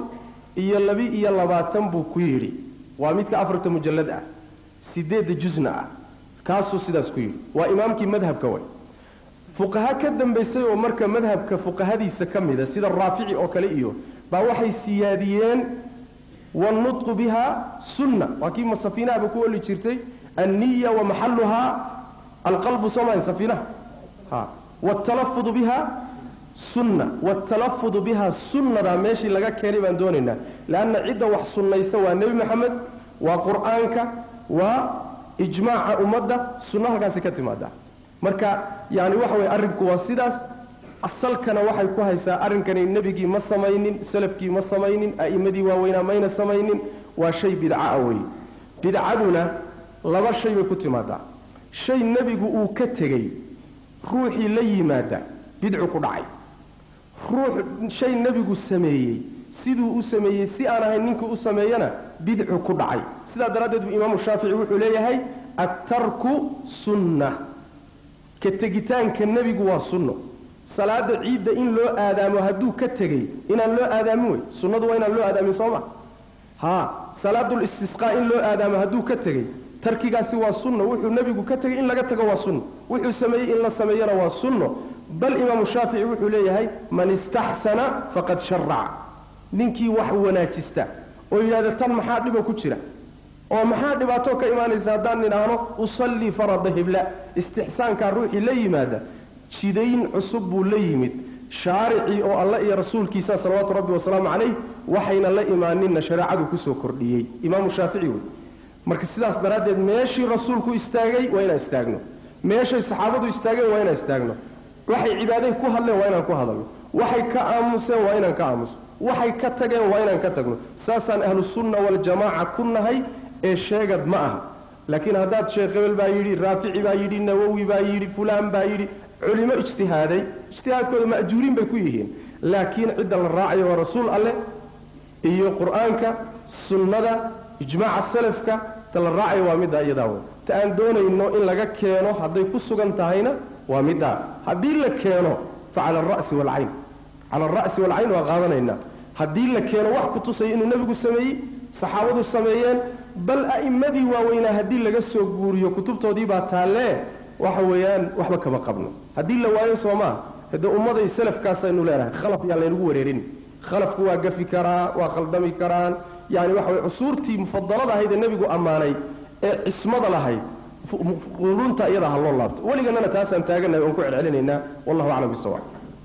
122 buu ku yidhi waa midka 4 mujallad ah 8 jusna ah kaasuu sidaas ku yidhi waa imaamkii madhabka way fuqaha ka dambaysay oo marka madhabka fuqahadiisa ka mida sida raafici oo kale iyo baa waxay siyaadiyeen wanutqu biha sunna waa kii safiinaha ku wali jirtay anniya wa maxalluha alqalbu samayn safiinaha ha والتلفظ بها سنة والتلفظ بها سنة دا ماشي لغا كيني بان دونينا لأن عدة وح سنة سوى النبي محمد وقرآنك وإجماع أمده سنة كاسي كتمادا مركا يعني وحوي أرنك واسيداس أصل كان وحي كوهيسا أرنكن النبي ما سمينين سلفكي ما سمينين أئمدي ووينا مين سمينين وشي بدعاوي بدعادنا لبا شيء كتمادا شيء النبي كتغي ruuxii la yimaada bidcu ku dhacay ruux shay nabigu sameeyey siduu u sameeyey si aan ahayn ninka u sameeyana bidcu ku dhacay sidaa daraaddeed buu imaamu shaafici wuxuu leeyahay attarku sunna ka tegitaanka nebigu waa sunno salaada ciidda in loo aadaamo hadduu ka tegey inaan loo aadaamin wey sunnadu waa inaan loo aadaamin sooma ha salaadul istisqaa in loo aadaamo hadduu ka tegey tarkigaasi waa sunno wuxuu nebigu ka tegey in laga tago waa sunno wuxuu sameeyey in la sameeyana waa sunno bal imaamu shaafici wuxuu leeyahay man istaxsana faqad sharaca ninkii wax wanaajista oo yidhahda tan maxaa dhibo ku jira oo maxaa dhibaato ka imaanaysa haddaan nidhaahno usallii farada hibla istixsaankaa ruuxii la yimaada jidayn cusub buu la yimid shaaricii oo alle iyo rasuulkiisa salawaatu rabbi wasalaamu calayh waxayna la imaaninna shareecadu kusoo kordhiyey imaamu shaafici wey marka sidaas daraaddeed meeshii rasuulku istaagay waa inaan istaagno meeshay saxaabadu istaageen waa inaan istaagno waxay cibaaday ku hadleen waa inaan ku hadalno waxay ka aamuseen waa inaan ka aamuso waxay ka tageen waa inaan ka tagno saasaan ahlu sunna waljamaaca ku nahay ee sheegad ma aha laakiin haddaad sheekh hebel baa yidhi raafici baa yidhi nawowi baa yidhi fulaan baa yidhi culimo ijtihaaday ijtihaadkooda ma'juuriin bay ku yihiin laakiin cidda la raacayo waa rasuul alleh iyo qur'aanka sunnada ijmaaca salafka ta la raacayo waa middaa iyadaa wey ta aan doonayno in laga keeno hadday ku sugan tahayna waa middaa haddii la keeno fa cala alra'si waalcayn cala alra'si waalcayn waa qaadanaynaa haddii la keeno wax ku tusaya inuu nebigu sameeyey saxaabadu sameeyeen bal a'immadii waaweynaa haddii laga soo guuriyo kutubtoodii baa taallee waxa weeyaan waxba kama qabno haddii la waayo soo maa haddee ummaday salafkaasaynu leenahay khalaf yaan laynagu wareerin khalafku waa gafi karaa waa khaldami karaan yani waxa weye cusuurtii mufadalada ahayd ee nebigu ammaanay ee cismada lahayd qurunta iyada ha loo laabto weliganana taasaan taaganahay oon ku celcelinaynaa wallahu aclam bisawab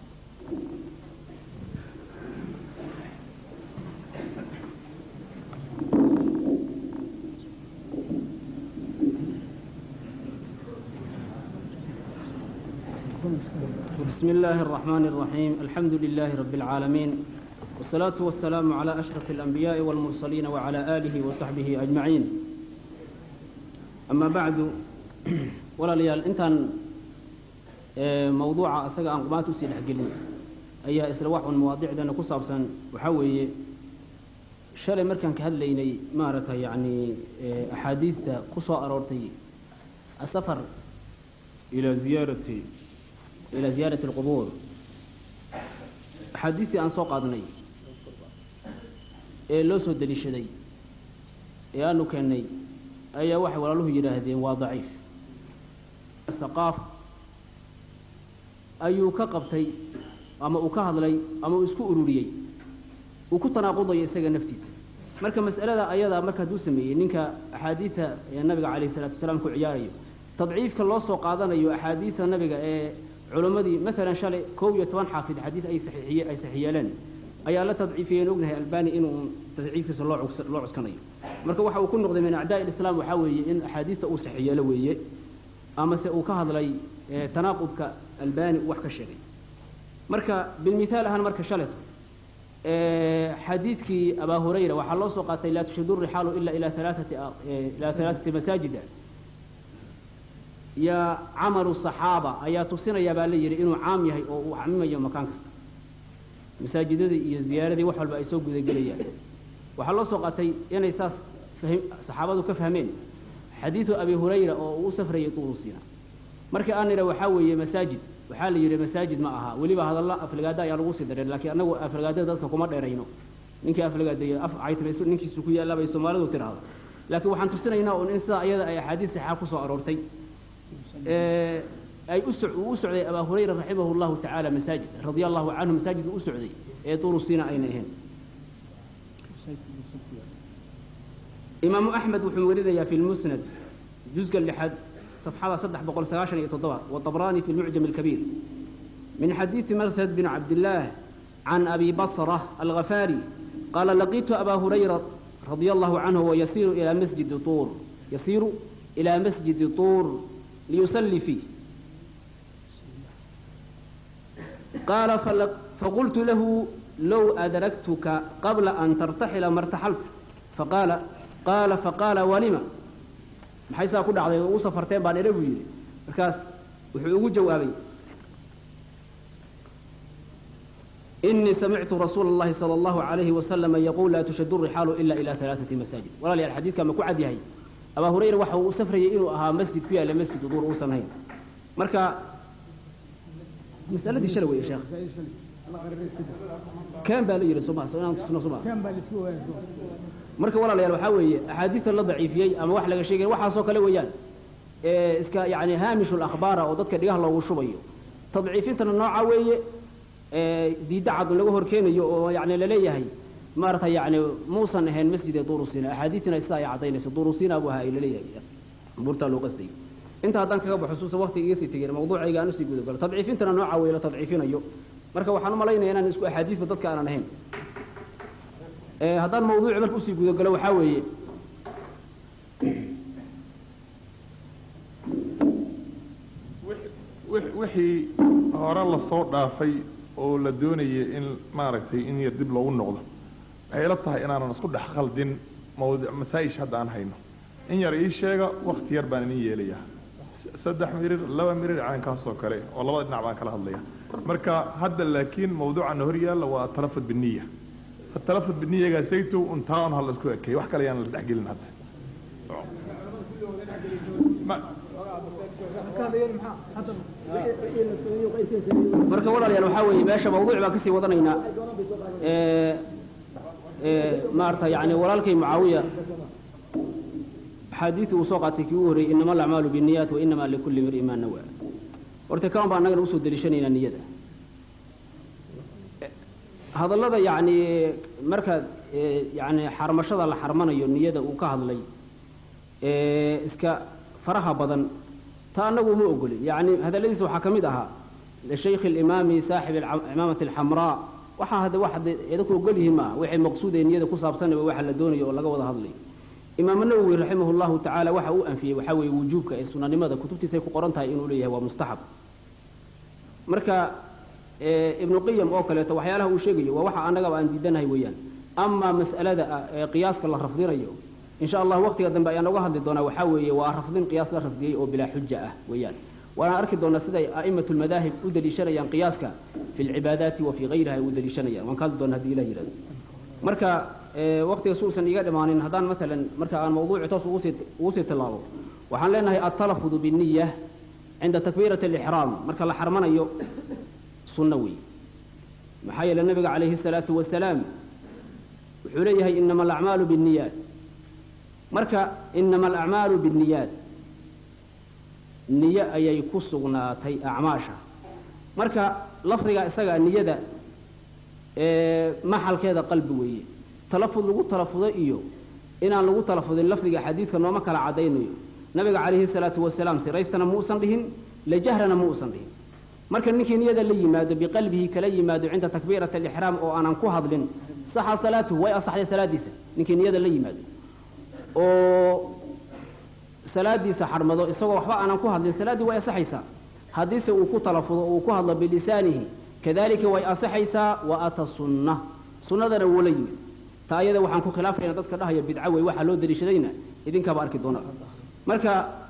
بسم الله الرحمن الرحيم الحمد لله رب العالمين والصلاة والسلام على أشرف الأنبياء والمرسلين وعلى آله وصحبه أجمعين أما بعد ولا ليال إنتان موضوع أسجع أنقمات سيلح جلي أي إسرواح المواضيع ده نقص أبسن وحوي شال مركن كهليني مارك يعني أحاديث قصة أرورتي السفر إلى زيارة القبور حديثي عن سوق عدني لو سود لي شدي أنه كاني أي واحد ولا له يراهدين وضعيف الثقافة أيو كقبتي أما أكهض لي أما أسكو أروريي وكنت ناقض يسجى نفتيس مركز مسألة أيضا مركز دوسمي إنك أحاديث النبي عليه الصلاة والسلام كعياري تضعيف كالله سوق عدني أحاديث النبي علماء مثلا شالي كوية توان حافظ حديث أي صحيح لنا أي لا تضعيفين وجنه الباني إنه تضعيف في الله عسكري مركب واحد وكل نقد من أعداء الإسلام وحاول إن أحاديث أو صحيح لويه أما سأوكهذ لي تناقض كالباني وحك الشري مركب بالمثال هذا مركب شالته حديثك أبا هريرة وحلا سقط لا تشد الرحال إلا إلى ثلاثة مساجد يا عمر الصحابة أي تصير يا بالي إنه عام يهي أو عام يوم مكان كست مساجد دي زيارة دي وحول بأسوق ذي قليا وحلا سقطي يعني أساس فهم صحابته كفهمين حديث أبي هريرة أو سفر يطول سينا مركا أنا لو حاول مساجد وحال يري مساجد معها ولي بهذا الله أفلقادا يرغوس درين لكن أنا أفلقادا ذاتك كمر ديرينو نينك أفلقادا عيت بيسو نينك سكويا لا بيسو مالو ترى لكن وحن تصير هنا أن إنسان أي حديث حافظ أرورتي أي أسعدي أبا هريرة رحمه الله تعالى مساجد رضي الله عنه مساجد أسعدي طول السنة أينهن إمام أحمد وحموريدة في المسند جزء لحد صفحة صدح بقول سغاشن يتضوى والطبراني في المعجم الكبير من حديث مرثد بن عبد الله عن أبي بصرة الغفاري قال لقيت أبا هريرة رضي الله عنه ويسير إلى مسجد طور ليصلي فيه قال فقلت له لو أدركتك قبل أن ترتحل ما ارتحلت فقال ولما بحيث أقول على وصفرتين بعد ربي مركز وحقوق جوابي إني سمعت رسول الله صلى الله عليه وسلم يقول لا تشد الرحال إلا إلى 3 مساجد ولا لي الحديث كما كعد يهي أبا هريرة وحو سفر إنه أها مسجد فيها إلى مسجد دور أوسن هين مركا مسألة دي شلوي يا شيخ كان بالي رسومها سواء تصنع كان بالي سوى marka walaalayaal waxa weeye ahadiista la daciifiyay ama wax laga sheegay waxa soo kale weeyaan iska yaani haamishul akhbaar oo dadka dhigaha loogu shubayo tadciifintana nooca weeye diida cad lagu horkeenayo oo yaani la leeyahay maarta yaani muusan ahayn masjid durusina ahadiistina isaa ay cadaynayso durusina abu ha ila leeyahay burta loo qastay inta hadan kaga baxsuusa waqtiga si tigir mawduuciga aanu sii gudagal tadciifintana nooca weeye la tadciifinayo marka waxaan u malaynayaa inaan isku ahadiisba dadka aan ahayn haddaan mawduuci marka usii gudagalo waxaa weeye wixii hore lasoo dhaafay oo la doonayay in maaragtay in yar dib loogu noqdo waxay la tahay inaanan isku dhex khaldin masaa'ish hadda aan hayno in yar ii sheega waqti yar baan idin yeelayaa 3 mirir 2 mirir caankaasoo kale oo labada dhinac baan kala hadlaya marka hadda laakiin mawduucan hor yaalla waa talafud binniya التلفظ بالنية جالسيتو انتهى هلا اسكو كي wax kale yaan la dhaxgelin hadda marka walaalayaal waxa weeye meesha mawduuc baa ka sii wadanaynaa maarta yaani walaalkay Muawiya xadiithi uu soo qaatay kii uu horeeyay inama al-a'malu bin-niyyat wa inama likulli imrin ma nawa horta kaan baa anaga u soo dalishanayna niyada hadallada yaani marka yaani xarmashada la xarmanayo niyada uu ka hadlay iska faraha badan ta anagu ma ogolin yaani hadalladiisa waxa kamid aha sheekh al-imami saaxib al-imamah al-hamra waxa hada waxad idinku ogolyihiin ma wixii maqsuud ee niyada ku saabsan waxa la doonayo oo laga wada hadlay imaam an-nawawi rahimahullahu ta'ala waxa uu anfiyay waxa weey wujuubka ee sunnanimada kutubtiisa ku qoran tahay inuu leeyahay waa mustahab marka ابن قيم oo kale to waxyaalaha uu sheegayo waa waxa anaga aan diidanahay weeyaan amma mas'alada qiyaaska la rafdinayo insha Allah waqtiga dambe ayaan uga hadli doonaa waxa weeye waa rafdin qiyaas la rafdiyay oo bila xujja ah weeyaan waana arki doonaa sida a'immatul madahib u dalishanayaan qiyaaska fil ibadati wa fi ghayriha u dalishanayaan waan kala doonaa hadii la yiraahdo marka waqtiga suusan iga dhamaanin hadaan midalan marka aan mawduuci toos ugu sii talaabo waxaan leenahay at-talaffuz bin niyyah عند تكبيرة الإحرام مركا لحرمنا يو سنوي محايا للنبي عليه الصلاة والسلام وحريها إنما الأعمال بالنيات مركا إنما الأعمال بالنيات نية أي يكسغنا تي أعماشا مركا لفظك إساقا النية محل كذا قلب وي تلفظ لغو تلفظ إيو إنا لغو تلفظ اللفظك حديث كانوا مكلا عدين إيو نبي عليه الصلاة والسلام سيريستنا موسى بهم لجهرنا موسى بهم marka ninkii niyada la yimaado biqalbihi kala yimaado inta takbiirata al-ihram oo aanan ku hadlin saxa salaatu way asaxday salaadiisa ninkii niyada la yimaado oo salaadiisa xarmado isagoo waxba aanan ku hadlin salaadii way asaxaysaa hadiise uu ku talafudo uu ku hadlo bilisaanihi kadalika way asaxaysaa wa ata sunnah sunnadana wala yimid taayada waxaan ku khilaafayna dadka dhahaya bidca way waxa loo dariishadayna idinka ba arki doona marka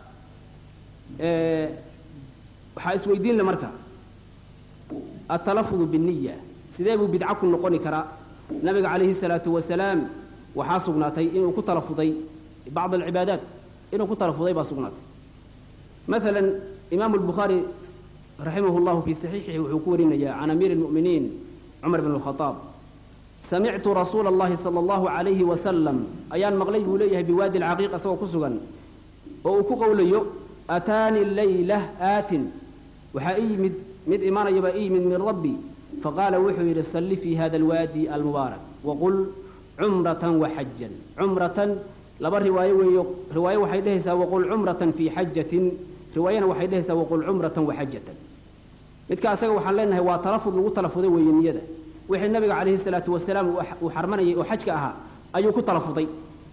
waxa isweydiin la marka التلفظ بالنية سيدي بدعة كن نقوني كرا نبي عليه الصلاة والسلام وحاسقناتي إنه كتلفظي بعض العبادات إنه كتلفظي باسقناتي مثلا إمام البخاري رحمه الله في صحيحه وحكورنا عن أمير المؤمنين عمر بن الخطاب سمعت رسول الله صلى الله عليه وسلم أيان مغليه ليه بوادي العقيقة سوى كسغا وأكو أتاني الليلة آت وحائي مد إيمان يبقى من ربي فقال وحي صلي في هذا الوادي المبارك وقل عمرة وحجا عمرة لبر رواية وحي لهسا وقل عمرة في حجة رواية وحي لهسا وقل عمرة وحجة مدك أساق وحلينها هو تلفظ وتلفظي وينيده وحي النبي عليه الصلاة والسلام وحرمني وحجك أها أيوكو تلفظي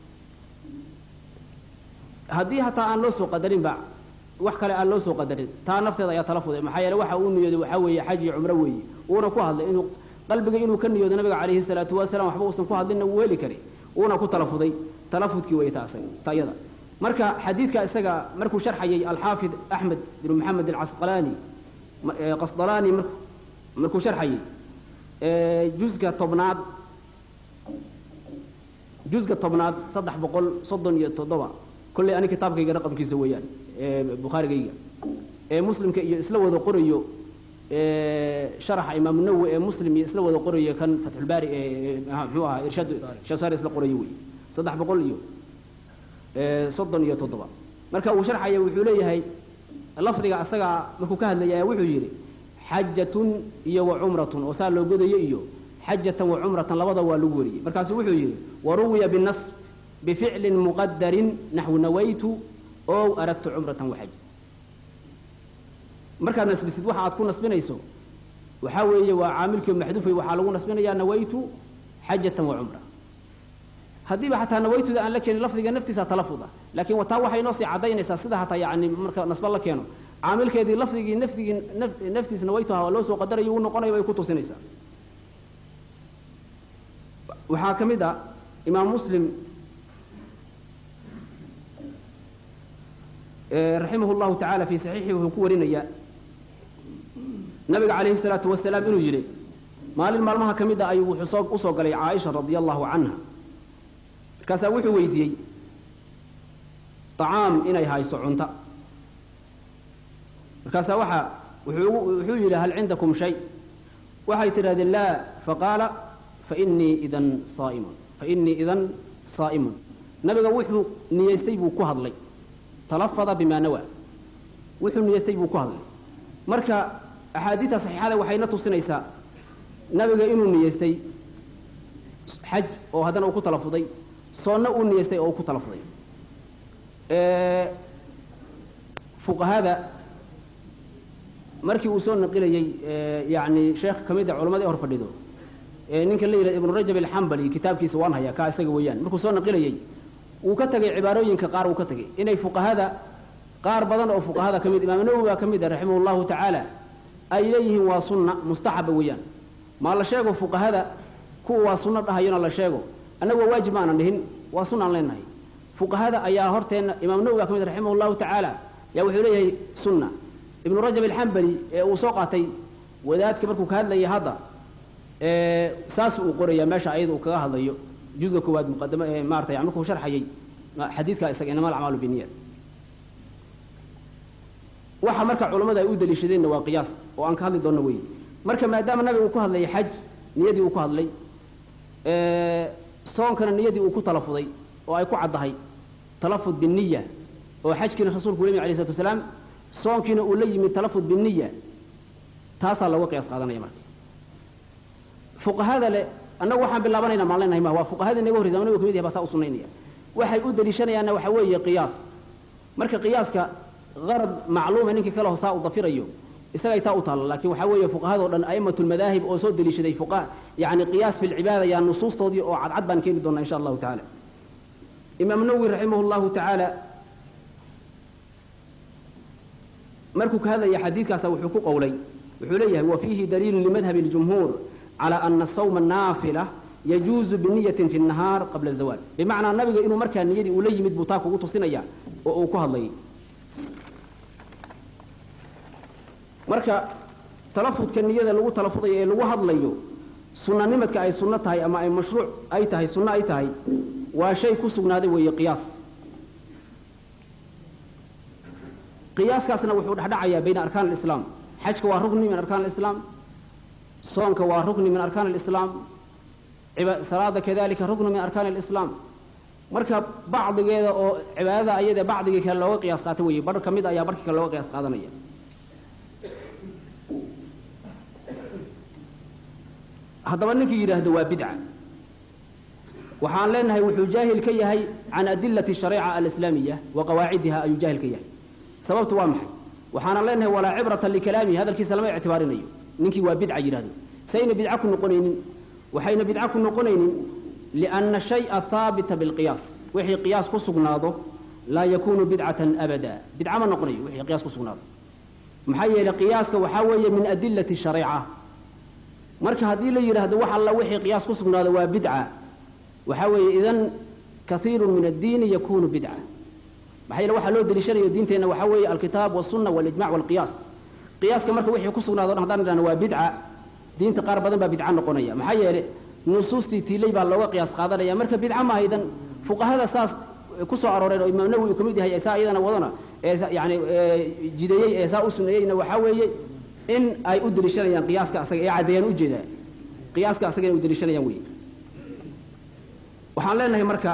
هذه حتى أن لسوا قدرين بعد wax kale aan loo soo qadarin taa nafteeda ayaa talafuday maxaa yeelay waxa uu niyooday waxa weeye xaj iyo umro weeye uuna ku hadlay inuu qalbiga inuu ka niyoodo nabiga kaleeyhi salaatu wasalaam waxba uusan ku hadlin uu weeli kari uuna ku talafuday talafudkii way taasay taayada marka xadiidka isaga markuu sharxayay al-Haafid Ahmad bin Muhammad al-Asqalani qasdalani markuu sharxayay juzga tobnaad 337 kulli ani kitaabkayga raqamkiisa weeyaan بخاري مسلم كي إسلام وذا قريو sharaxa imaam nawawi ee muslim iyo isla wada qorayo kan fathul baari muxuu ahaa irshad shasaari isla qorayo wey 337 marka uu sharxaya wuxuu leeyahay lafdiga asaga markuu ka hadlayay wuxuu yiri xajatun iyo wa umratun oo saa loo godayo iyo xajatan wa umratan labada waa lagu wariyay markaas wuxuu yiri waruwiya bin nas بفعل مقدر نحو نويت أو أردت عمرة وحج marka nasbisid waxa aad ku nasbinayso waxa weeye waa caamilkii maxduufay waxa lagu nasbinayaa nawaytu hajjatan wa umra hadiiba hatta nawaytu aan la keenin lafdiga naftiisa talafuda laakiin wata waxay noo sii cadaynaysaa sida hatta yaani marka nasba la keeno caamilkeedii lafdigii naftiisa nawaytu ha loo soo qadarayo uu noqonayo ay ku tusinaysaa waxa kamida imaam muslim رحمه الله تعالى في صحيحه وكورنا يا نبي عليه الصلاة والسلام إنه يري مال المرمها كمدة أي وحصاق أصق علي عائشة رضي الله عنها كسوح ويدي طعام إني هاي صعنتا كسوحها وحوي هل عندكم شيء وحي تراد الله فقال فإني إذن صائم نبي وحو نيستيبو كهض لي تلفظ بما نوى وحن يستيبوا كهذا مركا أحاديث صحيحة وحين تصنيسا نبي إنه نيستي حج أو هذا أو كتلفظي صنع أو نيستي أو كتلفظي فوق هذا مركي وصول نقل يعني شيخ كميدة علماء أورف الدو نينك اللي ابن رجب الحنبلي كتاب كي سوان هيا كاسق ويان مركي وصول نقل وكتجي عبارين كقار وكتجي إني فوق هذا قار بدن أو فوق هذا كميد إمام النووي كميد رحمه الله تعالى أيليه وسنة مستحب ويان ما الله شيء فوق هذا كو وسنة هينا الله شيء أنا واجب أنا نهين وسنة لنا فوق هذا أيها هرتين إمام النووي كميد رحمه الله تعالى يوحي سنة ابن رجب الحنبلي وسوقتي وذات كبركو كهذا هذا ساس وقرية ماشى أيضا وكهذا جزء كواد مقدمة مارتا يعملكم شرحي حديث كأسك إنما الأعمال بالنيات waxa marka culimada ay u daliishadeen waa qiyaas oo aan ka hadli doono weey marka maadaama nabigu ku hadlay xaj niyadii uu ku hadlay soonkana niyadii uu ku talafuday oo ay ku cadahay talafud bin niyya oo xajkina rasuulku leeyahay alayhi salatu wasalaam soonkina uu la yimid talafud bin niyya taasa lagu qiyaas qaadanaya marka fuqahada le annagu waxaan bilaabanaynaa maalinahay ma waa fuqahada inaga hor zamaanada kamid yahay baa saa u sunaynaya waxay u daliishanayaan waxa weeye qiyaas marka qiyaaska غرض معلومة إنك كله صاء ضفيريو إستجاي تأوطل لكن وحوي فقهاء ودن أئمة المذاهب أو صد ليش ذي فقهاء يعني قياس في العبادة يعني نصوص تودي أو عد بان كين دون إن شاء الله تعالى إمام النووي رحمه الله تعالى مركك هذا يا حديث سوى حقوق قولي وحليه وفيه دليل لمذهب الجمهور على أن الصوم النافلة يجوز بنية في النهار قبل الزوال بمعنى النبي إنه مركا نيدي ولي مدبوطاك وتصنيا وكهضي marka talafudka niyada lagu talafuday ee lagu hadlayo sunnanimadka ay sunna tahay ama ay mashruuc ay tahay sunna ay tahay waa shay ku sugnaaday weeye qiyaaskaasna wuxuu dhaxdhacayaa bayna arkaan al-islaam xajka waa rukni min arkaan al-islaam soonka waa rukni min arkaan al-islaam salaada kadalika rukni min arkaan al-islaam marka bacdigeeda oo cibaadada ayada bacdiga kale looga qiyaas qaatay weeye bar kamid ayaa barkii kale looga qiyaas qaadanaya هذا نك يرهد وبدعة وحان لأنها وحجاهل كيهي عن أدلة الشريعة الإسلامية وقواعدها أي جاهل كيهي سببت وامح وحان لأنها ولا عبرة لكلامي هذا الكيس لما اعتبارنا نك وبدعة يرهد سين بدعكم نقنين وحين بدعكم نقنين لأن الشيء ثابت بالقياس وحي قياس كسقناضه لا يكون بدعة أبدا بدعة ما نقنين وحي قياس كسقناضه محيي لقياسك وحاوية من أدلة الشريعة marka hadii la yiraahdo waxa alla wixii qiyaas ku sugnaado waa bid'a waxa weeye idan kathiir min ad-din yakunu bid'a maxay waxa loo daliishanayo diinteena waxa weeye al-kitab wa sunnah wal ijma' wal qiyas qiyaaska marka wixii ku sugnaado hadaan idhaahno waa bid'a diinta qaar badan baa bid'a noqonaya maxay yeelay nusuustii tiilay baa looga qiyaas qaadanaya marka bid'a ma haydan fuqahada saas ku soo arooreen oo imaam nawawi kamid yahay ayadana wadana yani jideeyay ee saa u sunnayayna waxa weeye in ay u deliishanayaan qiyaaska asaga ee caddeeyaan u jeedaa qiyaaska asaga inay u deliishanayaan weeye waxaan leenahay marka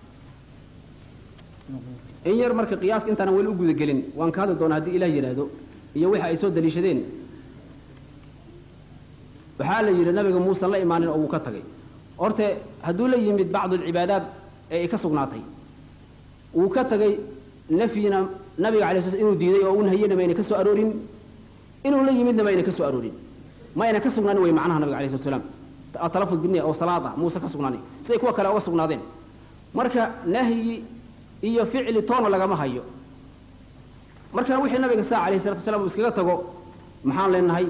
in yar marka qiyaaska intaanan weli u gudagelin waan ka hadli doonaa haddii ilaah yidhaahdo iyo waxa ay soo deliishadeen waxaa la yidhi nabiga muusan la imaanin oo wuu ka tagay horte hadduu la yimid bacdu alcibaadaat ee ay ka sugnaatay wuu ka tagay nafyina nabiga alay sl inuu diiday oo u nahiyena mayna ka soo aroorin inuu la yimidna mayna ka soo aroorin ma ayna ka sugnaanin way macnaha nabiga alay slat slam atalafud biniya oo salaada muuse ka sugnaanin siday kuwa kale uga sugnaadeen marka nahyi iyo ficli toona lagama hayo marka wixii nabiga saa alayhi salatu wasalaam uu iskaga tago maxaan leenahay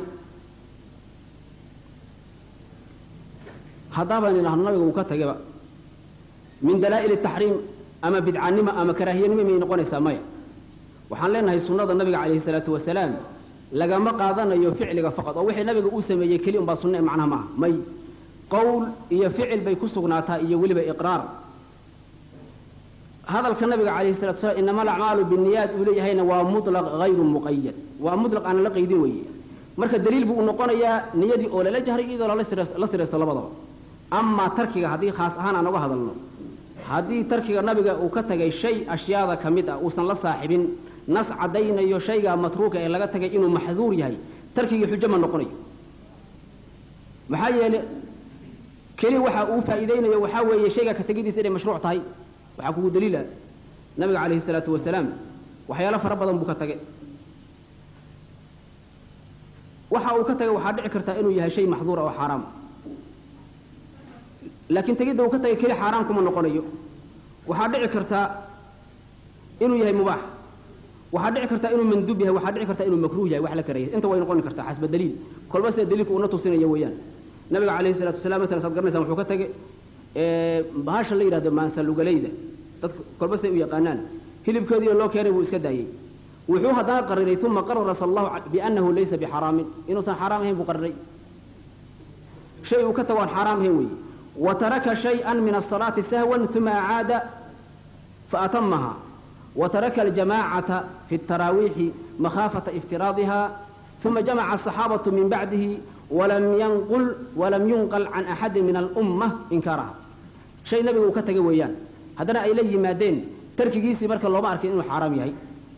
haddaba nidhahno nabiga uu ka tagaba min dalaa'il الtaxriim ama bidcanimo ama karaahiyanimo may noqonaysaa maya waxaan leenahay sunnada nabiga calayhi salaatu wasalaam lagama qaadanayo ficliga faqad oo wixii nabiga uu sameeyey keli un baa sunna macnaha maaha may qowl iyo ficil bay ku sugnaataa iyo weliba iqraar hadalka nabiga calayhi salatu wasalaam inama alacmaalu binniyaat uu leeyahayna waa mutlaq hayru muqayad waa mutlaq aan la qaydin weeye marka daliil buu u noqonayaa niyadii oo lala jahray iyadoo la siraysto labadaba amaa tarkiga haddii khaas ahaan aan uga hadalno haddii tarkiga nabiga uu ka tagay shay ashyaada ka mid ah uusan la saaxibin nas caddaynayo shaygaa matruuka ee laga tagay inuu maxduur yahay tarkigii xujo ma noqonayo maxaa yeele keli waxa uu faa'iidaynayo waxaa weeye shaygaa ka tegidiisa inay mashruuc tahay waxaa kugu daliila nabiga calayhi salaatu wasalaam waxyaalo fara badan buu ka tagay waxa uu ka tagay waxaa dhici kartaa inuu yahay shay maxduura oo xaaraam laakiin tegidda uu ka tagay keli xaaraam kuma noqonayo waxaa dhici kartaa inuu yahay mubaax waxaa dhici kartaa inuu manduub yahay waxaa dhici kartaa inuu makruuh yahay wax la karayay inta way noqon kartaa xasba daliil kolba sida daliilku uuna tusinayo weeyaan nabiga calayhi salaatu wasalaam matalan saad garanaysaan wuxuu ka tagay bahasha la yidhahdo maansalugalayda dadka kolba siday u yaqaanaan hilibkoodii loo keenay buu iska daayey wuxuu haddana qariray uma qarara sal allahu biannahu laysa bixaraamin inuusan xaaraam ahayn buu qariray shay uu ka tago aan xaaraam ahayn weeye وترك شيئا من الصلاة سهوا ثم أعاد فأتمها وترك الجماعة في التراويح مخافة افتراضها ثم جمع الصحابة من بعده ولم ينقل عن أحد من الأمة إنكارها شيء نبي وكتج ويان هذا إلي مادين ترك جيسي مرك الله ما أركي إنه حرام يهي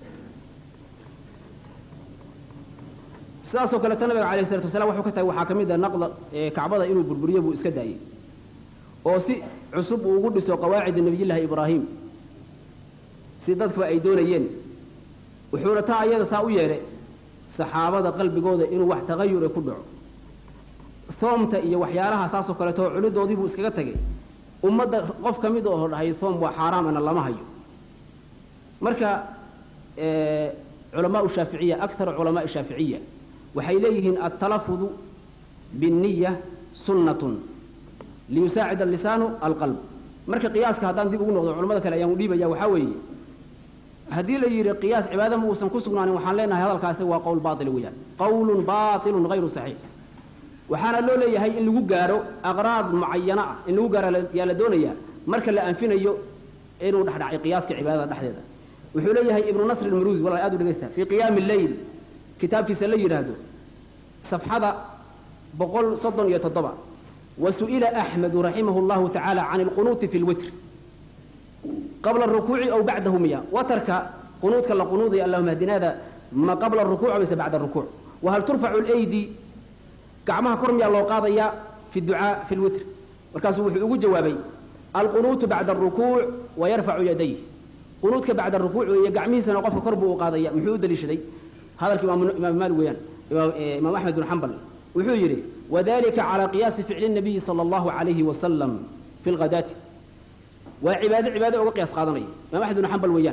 ساسو كلا النبي عليه الصلاة والسلام وحكته وحاكمي ذا نقض كعبضة إنه بربرية وإسكداي oo si cusub uu ugu dhiso qawaacid nabiyilaahi ibraahim si dadku ay doonayeen wuxuuna taa ayada saa u yeeray saxaabada qalbigooda inuu wax tagayur ku dhaco thoomta iyo waxyaalaha saasoo kale too culidoodii buu iskaga tagay ummadda qof ka mid oo dhahay thoom waa xaraam ana lama hayo marka culamaa shaafiiciya akthar culamaa shaafiiciya waxay leeyihiin at-talaffuz bin-niyya sunnatun ليساعد اللسان القلب marka qiyaaska hadaan dib ugu noqdo culimada kale ayaan u dhiibaya waxa weeye hadii la yiri qiyaas cibaada ma uusan ku sugnaanin waxaan leenahay hadalkaasi waa qowl baatil weeyaan qawlun baatilun ghayru sahih waxaana loo leeyahay in lagu gaaro aqraad muayyana in lagu gaaro yaa la doonaya marka la anfinayo inuu dhaxdhacay qiyaaska cibaadada dhaxdeeda wuxuu leeyahay ibn nasr al-muruzi wala aad u dhageysta fi qiyam al-layl kitaabkiisa la yiraahdo safxada 137 وسئل أحمد رحمه الله تعالى عن القنوت في الوتر قبل الركوع أو بعده مياه وترك قنوت كلا قنوت اللهم اهدنا هذا ما قبل الركوع وليس بعد الركوع وهل ترفع الأيدي كعمها كرمي الله قاضية في الدعاء في الوتر والكاسو يقول جوابي القنوت بعد الركوع ويرفع يديه قنوتك بعد الركوع ويقعميه سنوقف كربه وقاضية محيود لشدي هذا الإمام مالك ويان إمام أحمد بن حنبل وحيري وذلك على قياس فعل النبي صلى الله عليه وسلم في الغداة وعبادة وقياس قادمي ما أحد حنبل ويان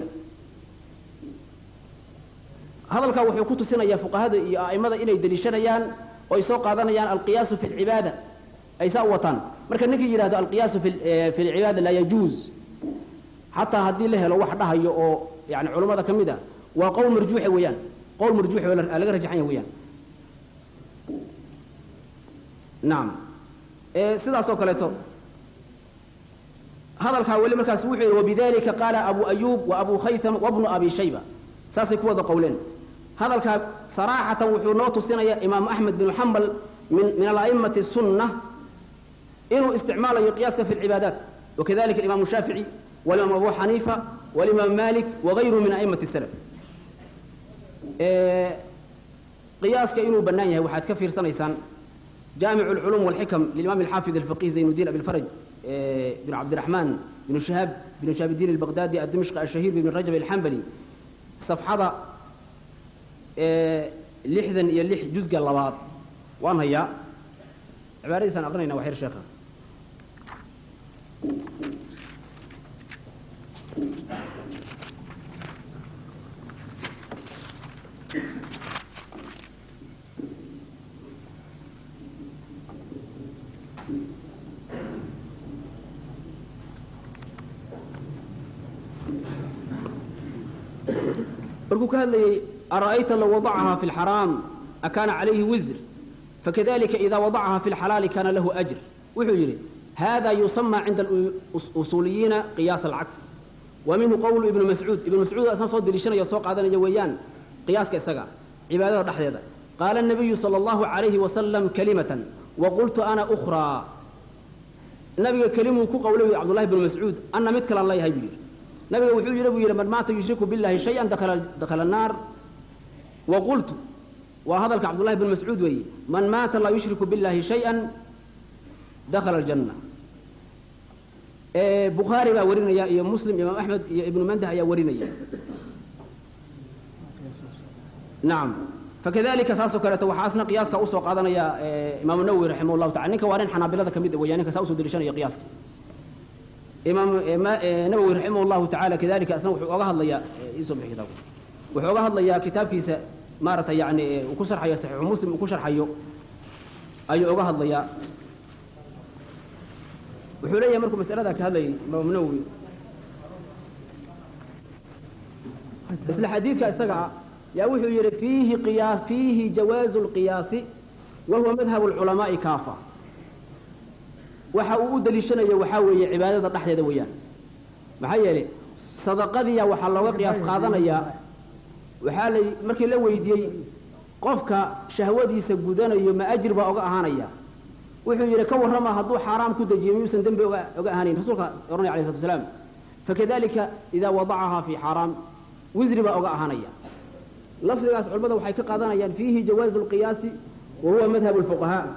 هذا الكوح يكون سنة يا فقهاء أئمة إلى دليشانيان ويسوق قادميان القياس في العبادة أي سوطان مركز نكي يراد القياس في العبادة لا يجوز حتى هذه له لو وحدها يعني علماء كمدة وقول مرجوح ويان قول مرجوح ولا رجحين ويان نعم سيداس oo kaleeto hadalka wali markaas wuxuu وبذلك قال ابو ايوب وابو خيثم وابن ابي شيبه saasay ku wada qowleen هذا صراحة وحنوت سنة إمام أحمد بن حنبل من الأئمة السنة إنه استعمال قياسك في العبادات، وكذلك الإمام الشافعي والإمام أبو حنيفة والإمام مالك وغيره من أئمة السلف. قياسك إنه بنانيه وحد كفير سنة جامع العلوم والحكم للإمام الحافظ الفقيه زين الدين أبي الفرج بن عبد الرحمن بن شهاب الدين البغدادي الدمشقي الشهير بن رجب الحنبلي صفحة لحدا يلح جزء اللباط وان هي عبارة سنة أقرأنا وحير شيخة. بركوك هذا أرأيت لو وضعها في الحرام أكان عليه وزر، فكذلك إذا وضعها في الحلال كان له أجر. وحجري هذا يسمى عند الأصوليين قياس العكس، ومنه قول ابن مسعود أساسا صد لشنا يسوق هذا نجويان قياس كسجع عبادة الرحلة. قال النبي صلى الله عليه وسلم كلمة وقلت أنا أخرى. النبي كلمه كقوله عبد الله بن مسعود أن مثل الله يهيبير. نبي وحوي ربي من مات يشرك بالله شيئا دخل النار. وقلت وهذا عبد الله بن مسعود وي من مات لا يشرك بالله شيئا دخل الجنة. بخاري با ورينا يا مسلم يا أحمد يا ابن منده يا ورينا. نعم فكذلك ساسو كانت وحاسنا قياسك أوسو قادنا يا إمام النووي رحمه الله تعالى نك وارين حنابلة كميد ويانك ساسو دريشان يا قياسك. إمام النووي رحمه الله تعالى كذلك أسنا وحوجها الله يا يسوع كتابه وحوجها الله يا كتاب كيس مارة يعني وكسر حيا صحيح ومسلم وكسر حيو أي وجها الله يا وحولي مركم مسألة ذاك هذا إمام النووي بس الحديث كاستقع يا وحي فيه جواز القياس وهو مذهب العلماء كافة وحاود لشنا وحاوي عبادة الرحلة دويان محيلي صدقذي وحلوة قياس قادنا يا وحالي مركي لو يدي قفك شهودي سجودان يوم أجرب أوجا هانيا وحي كور رما هدو حرام كده جيميوس دم بأوجا هانين رسولك يروني عليه الصلاة والسلام فكذلك إذا وضعها في حرام وزرب أوجا هانيا لفظ قياس علبة وحي قادنا يا فيه جواز القياس وهو مذهب الفقهاء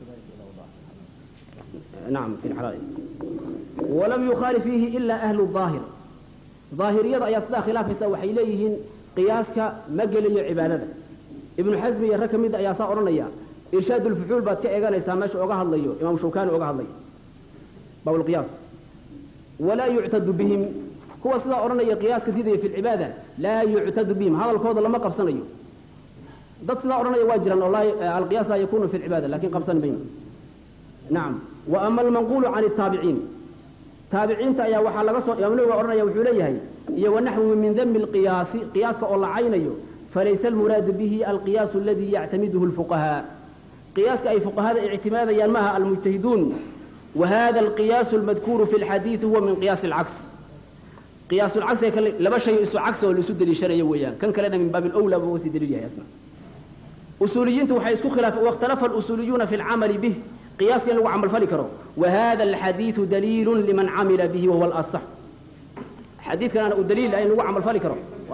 نعم في الحلال ولم يخالف فيه إلا أهل الظاهر ظاهرية يصدى خلاف يسوي إليهن قياسك مجل عبادة ابن حزم يركم إذا يسا أرنيا إرشاد الفحول بعد كأجان يسامش أوجه الله إمام شوكان أوجه الله باب القياس ولا يعتد بهم هو صدى أرنيا قياس كثير في العبادة لا يعتد بهم هذا القول لما قبصنيه ضد صدى أرنيا واجرا والله القياس لا يكون في العبادة لكن قبصن بينه نعم وأما المنقول عن التابعين تابعين تأيا وحال قصوا يمنوا وأرنا يوحوليه ونحو من ذم القياس قياس كأول عينيه فليس المراد به القياس الذي يعتمده الفقهاء قياس أي فقهاء اعتمادا ينمها المجتهدون وهذا القياس المذكور في الحديث هو من قياس العكس قياس العكس لما شيء يسوى عكسه وليسد للشرعي وياه كان كلنا من باب الأولى ووسيد لليه يسنا أصوليين وحيسكو خلاف واختلف الأصوليون في العمل به قياس لو عمل فلكره وهذا الحديث دليل لمن عمل به وهو الأصح حديث كان الدليل لأنه عمل فلكره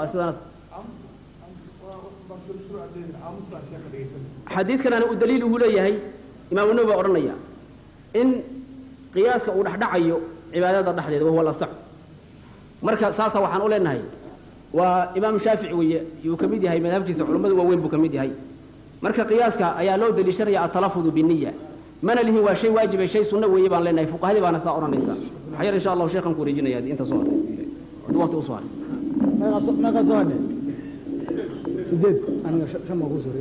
حديث كان الدليل هو ليه إمام النووي أرنيا إن قياسك ودحدعيو عبادات الدحديد وهو الأصح مركز ساسا وحن أقول إنها وإمام الشافعي يكمدي هاي مذهبك علماء ووين بكمدي هاي مركز قياسك أيا لو دليل شرعي التلفظ بالنية من اللي هو شيء واجب شيء سنة ويبان لنا فوق هذه بأنا سأقرأ النساء حير إن شاء الله شيخا كوريجينا يا دي أنت صوت وقت أصوات ما قصوات سديد أنا شو ما أقول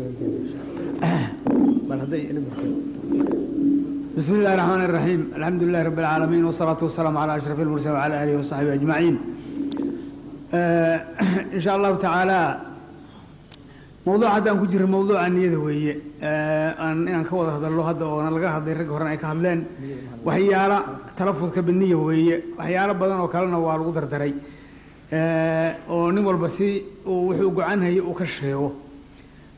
بل هذا بسم الله الرحمن الرحيم الحمد لله رب العالمين والصلاة والسلام على أشرف المرسلين وعلى آله وصحبه أجمعين إن شاء الله تعالى موضوع هذا كجر موضوع النية وهي أن كوضع هذا الله هذا وأنا لقى هذا الرجل هرنا كهبلين وهي على تلفظ كبنية وهي على بدن وكلنا وعلى تري ونمر بسي وحوق عنها وكشهه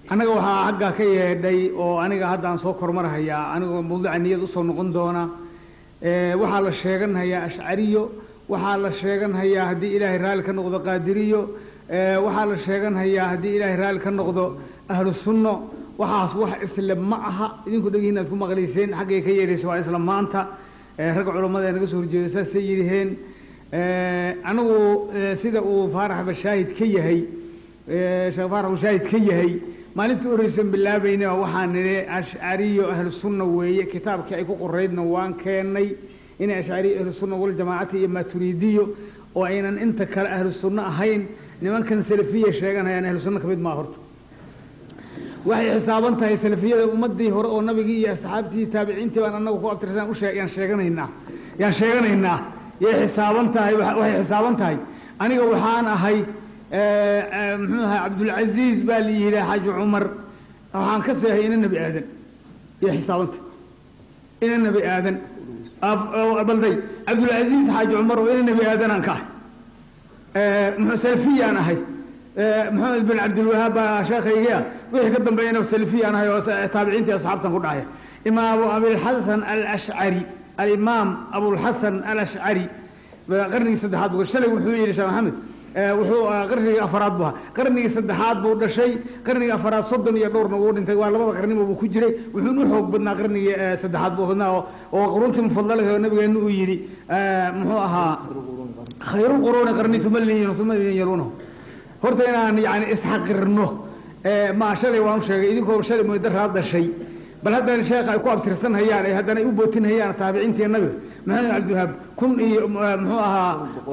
annaga waxaa xaggaa ka yeedhay oo aniga haddaan soo kormarhayaa anigoo mawduuca niyad usoo noqon doona waxaa la sheeganhayaa ashcariyo waxaa la sheeganhayaa haddii ilaahay raalli ka noqdo qaadiriyo waxaa la sheeganhayaa haddii ilaahay raalli ka noqdo ahlu sunno waxaas wax isla ma aha idinku dhegihiin aad ku maqlayseen xaggay ka yeedhaysa waa isla maanta ragga culammada ee naga soo horjeeda saasay yidhaheen anigu sida uu faarax bashaahid ka yahay sheekh faarax bashaahid ka yahay maalintii horeysan bilaabayna waxaan nidhi ashcariyo ahlu sunna weeye kitaabkii ay ku qoraydna waan keennay inay ashcariyo ahlu sunna waljamaacati iyo maaturiidiyo oo aynan inta kale ahlu sunno ahayn nimankan salafiya sheeganayaan ahlu sunno ka mid maa horta waxay xisaaban tahay salafiyada ummadii hore oo nabigii iyo asxaabtii taabiciintii baan annagu ku abtirsan yaan sheeganaynaa yay xisaaban tahay waxay xisaaban tahay aniga waxaan ahay muxuu ahaa cabdulcaziiz baa la yidhi xaaji cumar waxaan ka seehay ina nebi aadan yay xisaaban tahay ina nebi aadan balday cabdulcaziiz xaaji cumar oo ina nebi aadanaan ka ahay salafiyaan ahay محمد بن عبد الوهاب شيخي وحي قدم بينه السلفي أنا تابعينتي أصحابتهم كل عاية إمام أبو الحسن الأشعري الإمام أبو الحسن الأشعري قرني سدحات بقول شلي وحوي لشان محمد وحو قرني أفراد بها قرني سدحات بقول شيء قرني أفراد صدم يدور نقول أنت والله ما قرني أبو كجري وحو نحوق بدنا قرني سدحات بقولنا وقرونتي مفضلة النبي إنه يجري محوها خير القرون قرني ثم يلونه horta inaan yani isxaqirno ma shalay waan sheegay idinkoo shalay moodarraad dhashay bal haddana sheekha ay ku abtirsanhayaan ay haddana ay u bootinhayaan taabiciintii nabiga maxamed cabdiwahaab kun iyo muxuu ahaa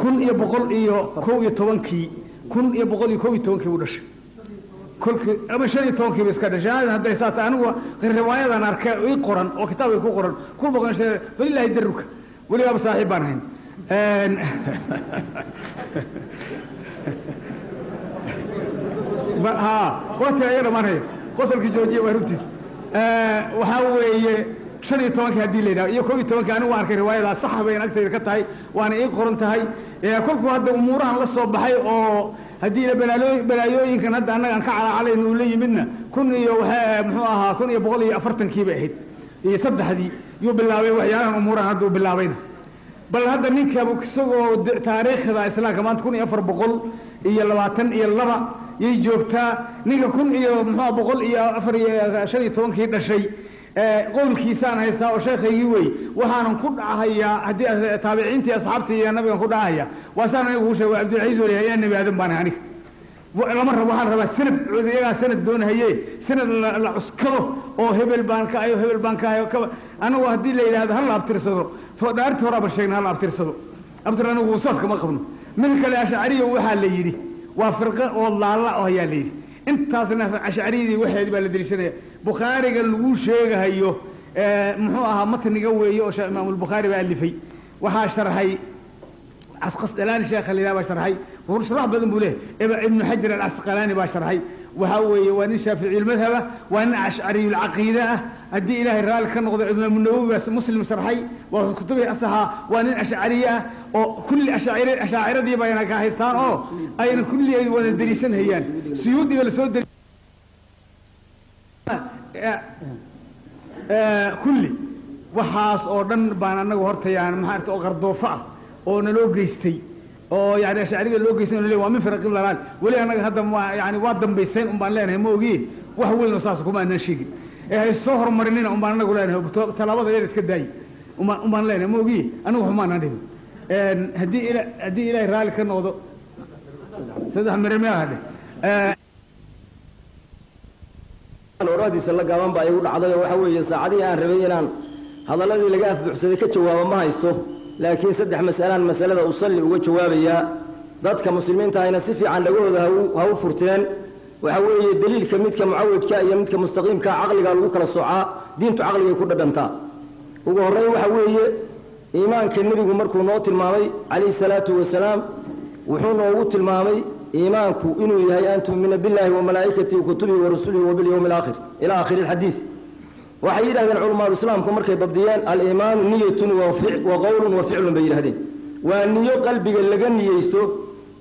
1111 buu dhashay kolkii ama 15 iska dhashay hadday saata anigu riwaayadan arkay ii qoran oo kitaabay ku qoran ku boqon shay walillahi daruka waliba saaxiib baan hayn وقت أيضا ما هي قصر كجوجي وهربتيس وحاوي شنو توانك هدي لنا يكوي توانك أنا وارك رواية صح بين أكتر كتاي وأنا إيه قرنتهاي كل هذا أمورها الله صوب حي أو هدي بلايو يمكن هذا أنا كعلى عليه نولي منا كن يوها محوها كن يبغلي أفرتن كي بعيد يصد هدي يبلاوي وحيانا أمورها هذا بلاوينا بل هذا منك أبو كسو تاريخ هذا إسلام كمان تكون يفر بقول إيا لواتن إيا اللبا يجوبتا نيجا كن إيا محا بقول إيا أفر إيا شري تونكي دشي قول كيسان هيستا وشيخ يوي وحانا كل عهيا هدي تابعينتي أصحابتي يا نبي كل عهيا وسانا يقول شيء عبد العزيز ولي هيا النبي آدم بان هانيك مرة وحان ربا سند عزيزي سند دون هيا سند العسكرو أو هبل بانكا أيو هبل بانكا أيو أنا وهدي لي هذا هلا أبترسدو دارت ورا بشينا هلا أبترسدو أبتر أنا وصاص كما قبل من كل أشعرية وحال لي يدي وفرقة والله الله وهي لي انت أصلا أشعرية وحيد بالدريشة بخاري قال له شيء هيو محوها متن قوي يو إمام البخاري بقى في وها شرحي عسقلاني شيخ اللي لا بشرحي ورشرح بدن بوله ابن حجر العسقلاني بشرحي وهو وان شافعي المذهب وان أشعري العقيدة أدي إلهي الرال كان نقضي الإمام النووي مسلم شرحي وكتبه أصحى وان أشعرية وكل أشاعرة دي بينك هايستان أين كل وان الدريشن هيان سيودي ولا سود كل وحاس أو دن بانا نقهرتيان محارت أو غردوفة أو نلو جيستي oo yani ashariga loo geysan leeyahay waa min farqi laal wali anaga hadda yani waa dambeyseen um baan leenahay moogi wax weyn oo saas kuma aanan sheegin ay soo hormarinina um baan anagu leenahay talaabada yar iska daay um baan leenahay moogi anigu waxuma aanan dhigin hadii ilaahay raali ka noqdo saddex marmiya hada oradiisa la gaaban baa igu dhacday waxa weeye saacadii aan rabay inaan hadaladii laga afbuuxsaday ka jawaabo ma haysto laakiin saddex mas'alaan mas'alada usalli uga jawaabaya dadka muslimiinta ayna si fiican dhagooda ha u furteen waxa weeye daliilka midka mucawidka iyo midka mustaqiimka aqliga lagu kala soocaa diintu aqliga ku dhadhantaa ugu horeey waxa weeye iimaanka nabigu markuu noo tilmaamay alayhi salaatu wasalaam wuxuu noogu tilmaamay iimaanku inuu yahay an tu'mina billahi wa malaa'ikatihi wa kutubihi wa rusulihi wa bil yawmil aakhir ila aakhir alhadith waxay yiraahdeen culimada islaamku markay dabdiyeen al-iimaan niyatun wa qawlun wa fi'lun bay yiraahdeen waa niyo qalbiga laga niyeysto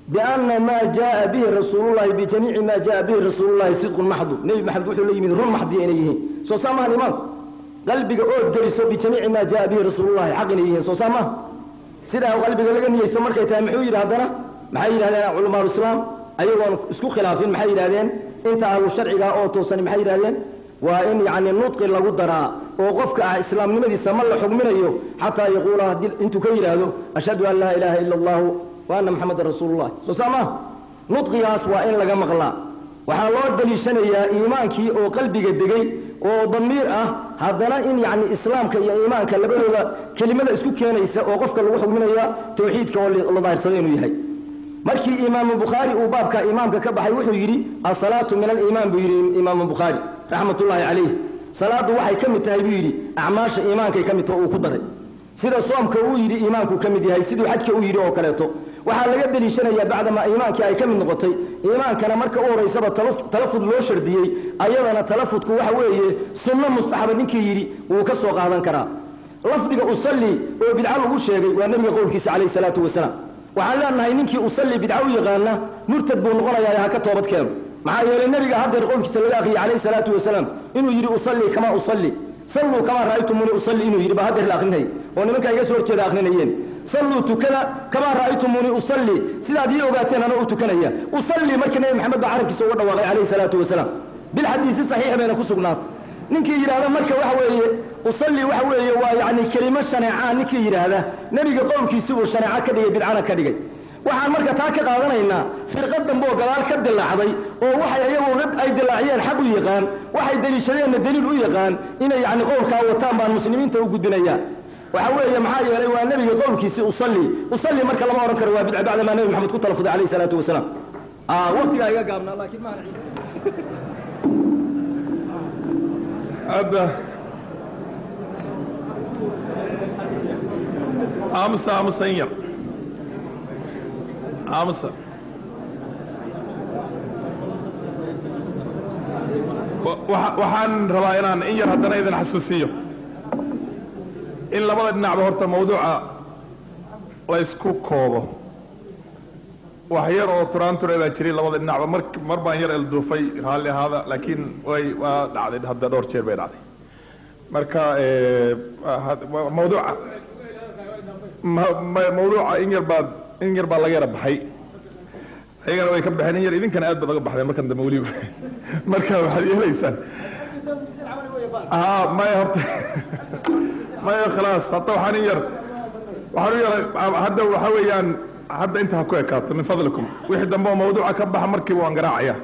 bianna maa jaaa bihi rasuulullahi bijamiici maa jaaa bihi rasuulullahi sidqun maxdu nebi maxamed wuxuu la yimid run maxdiya inay yihiin soo saa maahan imaam qalbiga ood geliso bijamiici maa jaaa bihi rasuulullahi xaq inay yihiin soo saa maaha sidaa qalbiga laga niyeysto markay tahay muxuu yidhi haddana maxay yidhahdeen culamaau islaam ayagoon isku khilaafin maxay yidhahdeen inta ahlu sharciga oo toosani maxay yidhahdeen waa in yacni nudqi lagu daraa oo qofka ah islaamnimadiisa ma la xugminayo xataa yaquula intuu ka yidhaahdo ashhadu an laa ilaaha ila allahu wa anna maxamadan rasuulullah soo saa maaha nudqigaas waa in laga maqlaa waxaa loo daliishanayaa iimaankii oo qalbiga degay oo damiir ah haddana in yacni islaamka iyo iimaanka labadooda kelimada isku keenaysa oo qofka lagu xugminaya tawxiidka oo la daahirsaday inuu yahay markii imaamu bukhaari uu baabka imaamka ka baxay wuxuu yidhi asalaatu min aliimaan buu yidhi imaamu bukhaari raxmatullaahi calayh salaaddu waxay ka mid tahay buu yidhi acmaasha iimaankay ka mid taho uu ku daray sida soomka uu yidhi iimaanku ka mid yahay siduu xajka u yidhi oo kaleeto waxaa laga deliishanayaa bacdamaa iimaankii ay ka mid noqotay iimaankana marka u horaysaba talafud loo shardiyey ayadana talafudku waxa weeye sunno mustaxaba ninkii yidhi wuu ka soo qaadan karaa lafdiga usalli oo bidca lagu sheegay waa nebiga qowlkiisa calayhi salaatu wasalaam waxaan leenahay ninkii usalli bidca u yaqaana murtad buu noqonayaa ha ka toobad keeno maxaa yeelay nebiga haddeer qowlkiisa laga akhriyay calayhi salaatu wasalaam inuu yidhi usalli kamaa usalli salluu kamaa ra'aytumuni usalli inuu yidhi baa haddeer la akrinayay oo nimanka iga soo horjeeda akrinayeen salluu tukada kamaa ra'aytumuni usalli sidaad ii ogaateen ana u tukanaya usalli markii nebi maxamed baa carabkiisa uga dhawaaqay calayhi salaatu wasalaam bilxadiisi saxiixa bayna ku sugnaatay ninkii yidhaahda marka waxa weeye usalli waxa weeye waa yacni kelimo shaneecaa ninkii yidhaahda nebiga qowlkiisi uu shaneeco ka dhigay bidcana ka dhigay waxaan marka taa ka qaadanaynaa firqa dambe oo gadaal ka dilaacday oo waxay ayagu ay dilaaciyeen xaq u yaqaan waxay deliishadeenna deliil u yaqaan inay yacni qowlkaa wataan baan muslimiinta u gudbinayaa waxa weeye maxaa yeelay waa nebiga qowlkiisi usalli marka lama odhan karo waa bidca bacdamaa nebi maxamed ku talafuday calayhi salaatu wasalaam waqtigaa iga gaabnaa laakiin maana hadda aamusa in yar aamusa waxaan rabaa inaan in yar haddana idin xasuusiyo in labada dhinacba horta mawduuca la ysku koobo wax yar oo turaanture baa jiray labada dhinacba mar baan yar elduufay raalli ahaada laakiin waa dhacday hadda dhowr jeer bay dhacday marka mawduuca in yar baa laga yara baxay ayagana way ka baxeen in yar idinkana aad baad laga baxdeen markan dambe weliba marka waxaad yeelaysaan maya horta maya khalaas hadda waxaan u yaray hadda waxa weeyaan hadda inta ha ku ekaato min fadlikum wixii dambe oo mawduuca ka baxa markiiba waan garaacaya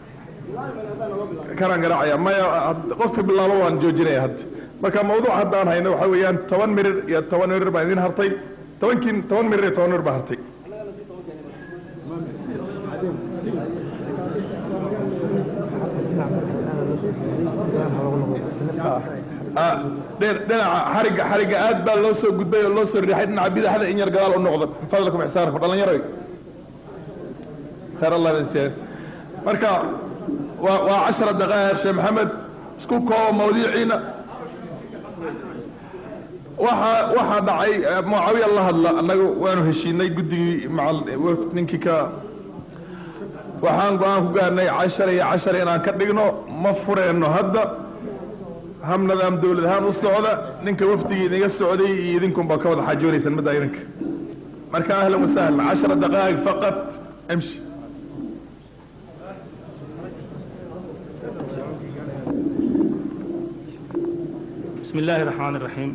kanaan garaacaya maya qofkii bilaabo waan joojinaya hadda marka mawduuc haddaan hayno waxa weeyaan 10 mirir iyo 10 mirir baan idin hartay 10 mirir iyo 10 mirir baa hartay dhinaca xariga aad baa loo soo gudbay oo loo soo riixay dhinaca bidaxda in yar gadaal u noqdo fadlakum ixsaanku dhallinyaro khayr allah idin siiyo marka waa 10 daqaaiq sheekh maxamed isku koobo mawduuciina waxaa dhacay mucaawiya la hadla annagu waanu heshiinay guddigii ninkii ka waxaan go-aan ku gaarnay 10 iyo 10 inaan ka dhigno ma fureenno hadda ham nidaam dawlad ahaan u socda ninka wafdigii inaga socday iyo idinkunbaa ka wada xaajoonaysaan midda idinka marka ahlan wasahlan 10 daqaaiq faqat امشي بسم الله الرحمن الرحيم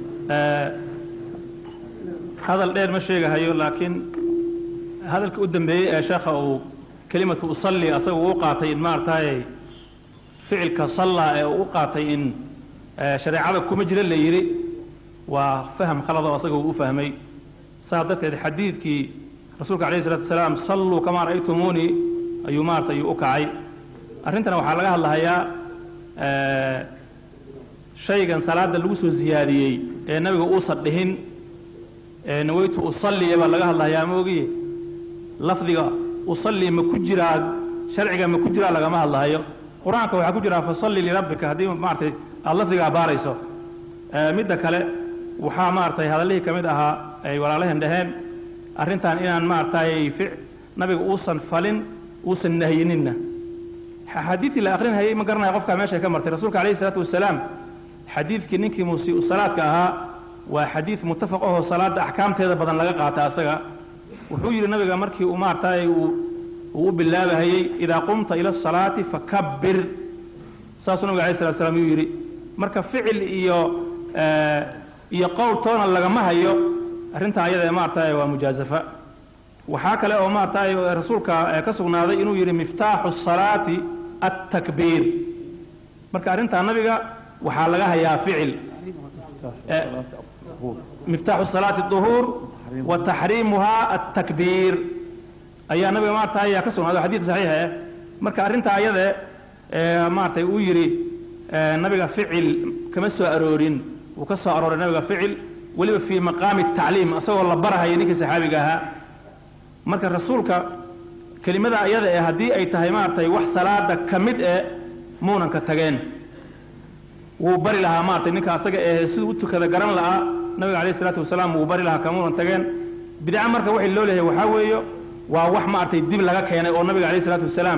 هذا الدير ما شيغهايو لكن هذا الكودن بي شيخ او كلمه اصلي اسو وقاتي مارتاي فعلك صلى وقاتي ان شريعه كما جيره لا يري وفهم خلط اسو وفهمي صادت حديثكي رسولك عليه الصلاه والسلام صلوا كما رايتموني ايو مارتاي وكعي arintana waxa laga hadlayaa shaygan salaada lagu soo ziyaadiyay ee nabiga uu sadhihin ee nawaytu usalli baa laga hadlayaa moogi lafdiga usalli ma ku jira sharciga ma ku jira laga ma hadlayo quraanka waxa ku jira fa salli li rabbika hadii maartay lafdiga baarayso midda kale waxa maartay hadalihii kamid ahaa ay walaalahan dhaheen arintan inaan maartay nabiga uusan falin uusan nahyininna xadiidkii la aqrinayay ma garanayo qofkaa meeshay ka martay rasuulka calayhi salaatu wasalaam xadiidkii ninkii musii'u salaadka ahaa waa xadiid muttafaq ahoo salaadda axkaamteeda badan laga qaata asaga wuxuu yidhi nabiga markii uu maartay uu u bilaabahayey idaa qumta ila asalaati fakabbir saasuu nabiga alayhi salatu wasalaam yuu yidhi marka ficil iyo qowl toona lagama hayo arrintaa ayada ee maartay waa mujaazafa waxaa kale oo maartay rasuulka ka sugnaaday inuu yidhi miftaaxu salaati التكبير marka arinta nabiga waxa laga hayaa ficil مفتاح الصلاة الظهور وتحريمها التكبير ayaa nabiga ma tahay ka soo hadal xadiis saxiix ah marka arinta ayada ma tahay uu yiri nabiga ficil kama soo aroorin uu ka soo arooray nabiga ficil waliba fi maqaam at-ta'lim asagoo la barahay ninka saxaabiga ahaa marka rasuulka kelimada ayada ee hadii ay tahay ma tahay wax salaada kamid ee muunan ka tageen wuu bari lahaa ma tahay ninka asaga ee sidoo u tukada garan lahaa nabiga kaleey salaatu wasalaam wuu bari lahaa kamuunan tageen bid'a marka wixii loo leeyahay waxa weeyo waa wax ma artay dib laga keenay oo nabiga kaleey salaatu wasalaam